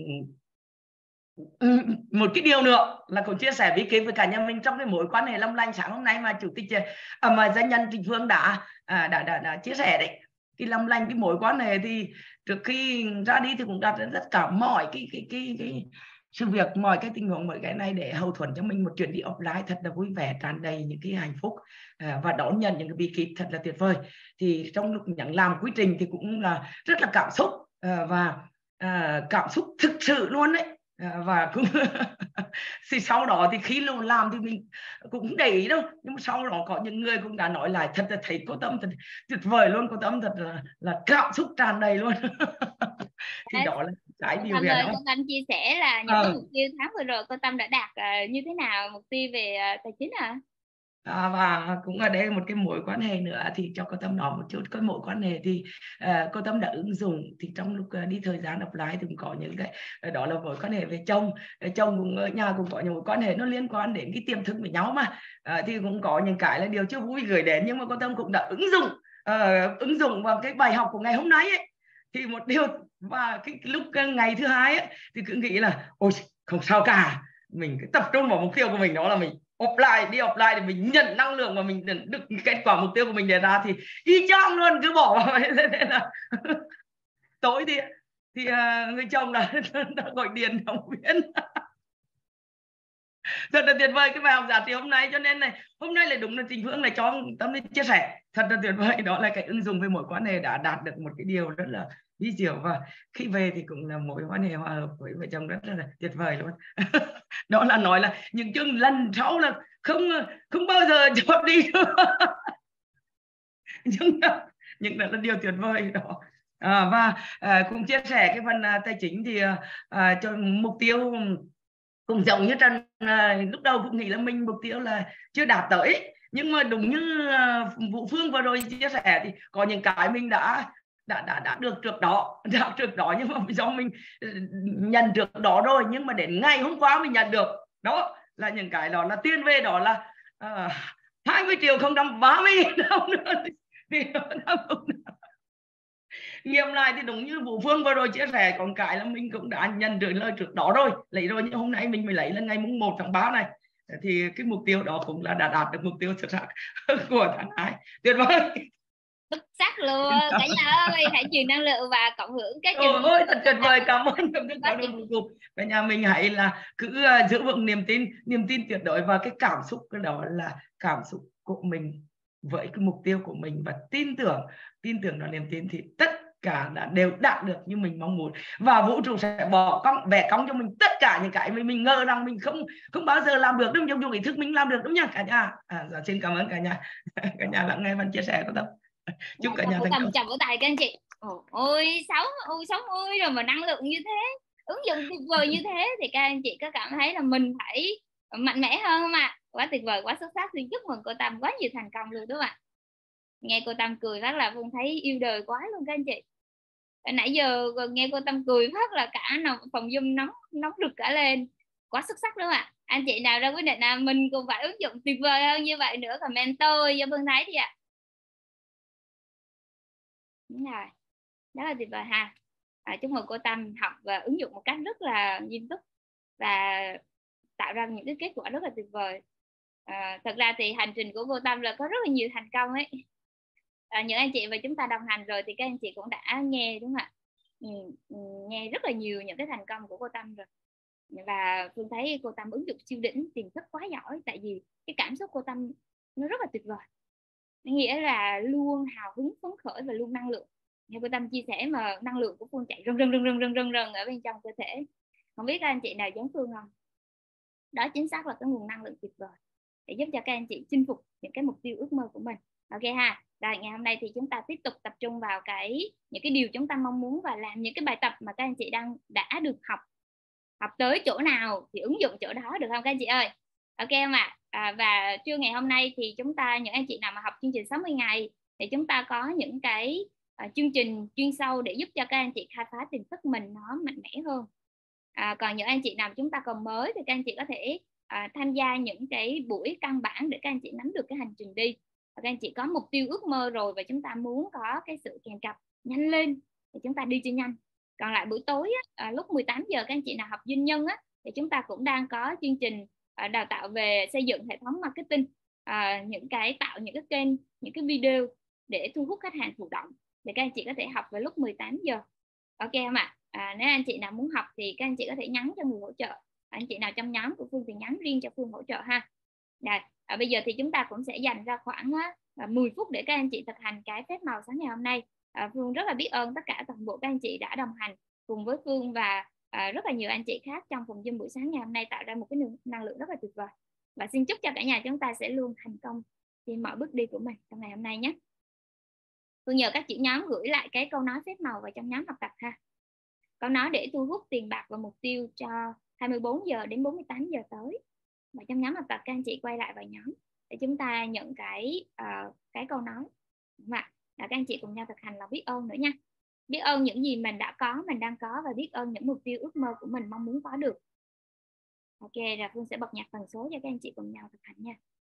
một cái điều nữa là cũng chia sẻ với với cả nhà mình trong cái mối quan hệ long lanh sáng hôm nay mà chủ tịch à, mà doanh nhân Trịnh Phương đã, à, đã, đã đã chia sẻ đấy. Cái long lanh cái mối quan hệ thì trước khi ra đi thì cũng đặt rất cả mọi cái cái cái cái sự việc, mọi cái tình huống, mọi cái này để hậu thuẫn cho mình một chuyến đi offline thật là vui vẻ, tràn đầy những cái hạnh phúc à, và đón nhận những cái bí kíp thật là tuyệt vời. Thì trong lúc nhận làm quy trình thì cũng là rất là cảm xúc à, và à, cảm xúc thực sự luôn đấy. À, và cũng thì sau đó thì khi làm thì mình cũng để ý đâu, nhưng mà sau đó có những người cũng đã nói lại thật là thấy cô Tâm thật tuyệt vời luôn, cô Tâm thật là là cảm xúc tràn đầy luôn. Thì đó là cái điều Tâm ơi, cô Tâm chia sẻ là những à. mục tiêu tháng vừa rồi cô Tâm đã đạt uh, như thế nào, mục tiêu về uh, tài chính à? À, và cũng ở đây một cái mối quan hệ nữa thì cho cô Tâm nói một chút. Cái mối quan hệ thì uh, cô Tâm đã ứng dụng thì trong lúc uh, đi thời gian offline thì cũng có những cái uh, đó là mối quan hệ về chồng. Uh, chồng cũng ở nhà cũng có những mối quan hệ nó liên quan đến cái tiềm thức với nhau mà uh, thì cũng có những cái là điều chưa vui gửi đến, nhưng mà cô Tâm cũng đã ứng dụng uh, ứng dụng vào cái bài học của ngày hôm nay ấy. Thì một điều và cái, cái lúc uh, ngày thứ hai ấy, thì cứ nghĩ là ôi không sao cả, mình cứ tập trung vào mục tiêu của mình, đó là mình offline, đi offline để mình nhận năng lượng và mình được kết quả mục tiêu của mình đề ra thì y chang luôn, cứ bỏ vào. Nên là tối thì thì uh, người chồng đã, đã gọi điện động viên. Thật là tuyệt vời cái bài học giá trị hôm nay. Cho nên này hôm nay là đúng là Trịnh Phương này cho Tâm đi chia sẻ thật là tuyệt vời. Đó là cái ứng dụng về mối quan hệ đã đạt được một cái điều rất là vi diệu, và khi về thì cũng là mối quan hệ hòa hợp với vợ chồng rất là tuyệt vời luôn. Đó là nói là những chương lần sau là không không bao giờ cho đi. Nhưng những đó là điều tuyệt vời đó. À, và à, cũng chia sẻ cái phần à, tài chính thì à, cho mục tiêu cũng giống như Trần à, lúc đầu cũng nghĩ là mình mục tiêu là chưa đạt tới, nhưng mà đúng như à, Vũ Phương vừa rồi chia sẻ thì có những cái mình đã đã đã đã được trước đó đã trước đó nhưng mà do mình nhận trước đó rồi, nhưng mà đến ngày hôm qua mình nhận được, đó là những cái đó là tiền về, đó là uh, hai mươi triệu không trăm ba mươi nghìn đồng nữa thì nghiệm lại thì đúng như Vũ Phương vừa rồi chia sẻ, còn cái là mình cũng đã nhận được lời trước đó rồi, lấy rồi, nhưng hôm nay mình mới lấy lên ngày mùng một tháng ba này, thì cái mục tiêu đó cũng là đã đạt được mục tiêu xuất sắc của tháng hai. Tuyệt vời, xuất sắc luôn cả nhà ơi, hãy truyền năng lượng và cộng hưởng cái Ôi, ôi thật tuyệt vời, cảm ơn cả nhà mình. Hãy là cứ giữ vững niềm tin niềm tin tuyệt đối vào cái cảm xúc, cái đó là cảm xúc của mình với cái mục tiêu của mình, và tin tưởng tin tưởng vào niềm tin thì tất cả đã đều đạt được như mình mong muốn, và vũ trụ sẽ bỏ cong vẽ cong cho mình tất cả những cái mình mình ngờ rằng mình không không bao giờ làm được, đúng không? Dùng ý thức mình làm được, đúng nhá cả nhà. À, dạ, xin cảm ơn cả nhà cả nhà lắng nghe phần chia sẻ của Tâm. Chúc cả nhà thành công. Chào vỗ tay các anh chị. Ôi sáu ôi sáu mươi rồi mà năng lượng như thế, ứng dụng tuyệt vời như thế, thì các anh chị có cảm thấy là mình phải mạnh mẽ hơn không ạ? Quá tuyệt vời, quá xuất sắc. Xin chúc mừng cô Tâm quá nhiều thành công luôn, đúng không ạ? Nghe cô Tâm cười phát là Phương thấy yêu đời quá luôn các anh chị. Nãy giờ nghe cô Tâm cười phát là cả phòng Zoom nóng nóng rực cả lên, quá xuất sắc đúng không ạ? Anh chị nào ra quyết định là mình cũng phải ứng dụng tuyệt vời hơn như vậy nữa, comment tôi cho Phương thấy đi ạ. Đúng rồi, đó là tuyệt vời ha. À, chúc mừng cô Tâm học và ứng dụng một cách rất là nghiêm túc và tạo ra những cái kết quả rất là tuyệt vời. À, thật ra thì hành trình của cô Tâm là có rất là nhiều thành công ấy. À, những anh chị và chúng ta đồng hành rồi thì các anh chị cũng đã nghe đúng không ạ? Ừ, ừ, nghe rất là nhiều những cái thành công của cô Tâm rồi, và Phương thấy cô Tâm ứng dụng siêu đỉnh, tiềm thức quá giỏi, tại vì cái cảm xúc cô Tâm nó rất là tuyệt vời, nghĩa là luôn hào hứng phấn khởi và luôn năng lượng. Như cô Tâm chia sẻ mà năng lượng của Phương chạy rần rần rần rần rần rần rần ở bên trong cơ thể, không biết các anh chị nào giống Phương không? Đó chính xác là cái nguồn năng lượng tuyệt vời để giúp cho các anh chị chinh phục những cái mục tiêu ước mơ của mình. Ok ha. Rồi ngày hôm nay thì chúng ta tiếp tục tập trung vào cái những cái điều chúng ta mong muốn và làm những cái bài tập mà các anh chị đang đã được học. Học tới chỗ nào thì ứng dụng chỗ đó, được không các anh chị ơi? Ok không ạ? À, và trưa ngày hôm nay thì chúng ta, những anh chị nào mà học chương trình sáu mươi ngày thì chúng ta có những cái uh, chương trình chuyên sâu để giúp cho các anh chị khai phá tiềm thức mình nó mạnh mẽ hơn. À, còn những anh chị nào chúng ta còn mới thì các anh chị có thể à, tham gia những cái buổi căn bản để các anh chị nắm được cái hành trình đi. Và các anh chị có mục tiêu ước mơ rồi và chúng ta muốn có cái sự kèm cặp nhanh lên thì chúng ta đi cho nhanh. Còn lại buổi tối á, à, lúc mười tám giờ các anh chị nào học doanh nhân á, thì chúng ta cũng đang có chương trình à, đào tạo về xây dựng hệ thống marketing, à, những cái tạo những cái kênh, những cái video để thu hút khách hàng thụ động, để các anh chị có thể học vào lúc mười tám giờ. Ok không ạ? À, nếu anh chị nào muốn học thì các anh chị có thể nhắn cho người hỗ trợ. Anh chị nào trong nhóm của Phương thì nhắn riêng cho Phương hỗ trợ ha. Rồi, à, bây giờ thì chúng ta cũng sẽ dành ra khoảng à, mười phút để các anh chị thực hành cái phép màu sáng ngày hôm nay. À, Phương rất là biết ơn tất cả toàn bộ các anh chị đã đồng hành cùng với Phương và à, rất là nhiều anh chị khác trong phòng Zoom buổi sáng ngày hôm nay, tạo ra một cái năng lượng rất là tuyệt vời. Và xin chúc cho cả nhà chúng ta sẽ luôn thành công trên mọi bước đi của mình trong ngày hôm nay nhé. Phương nhờ các chị nhóm gửi lại cái câu nói phép màu vào trong nhóm học tập ha. Câu nói để thu hút tiền bạc và mục tiêu cho hai mươi bốn giờ đến bốn mươi tám giờ tới. Và trong nhóm học tập các anh chị quay lại vào nhóm để chúng ta nhận cái uh, cái câu nói. Và là các anh chị cùng nhau thực hành là biết ơn nữa nha. Biết ơn những gì mình đã có, mình đang có, và biết ơn những mục tiêu ước mơ của mình mong muốn có được. Ok, rồi Phương sẽ bật nhạc tần số cho các anh chị cùng nhau thực hành nha.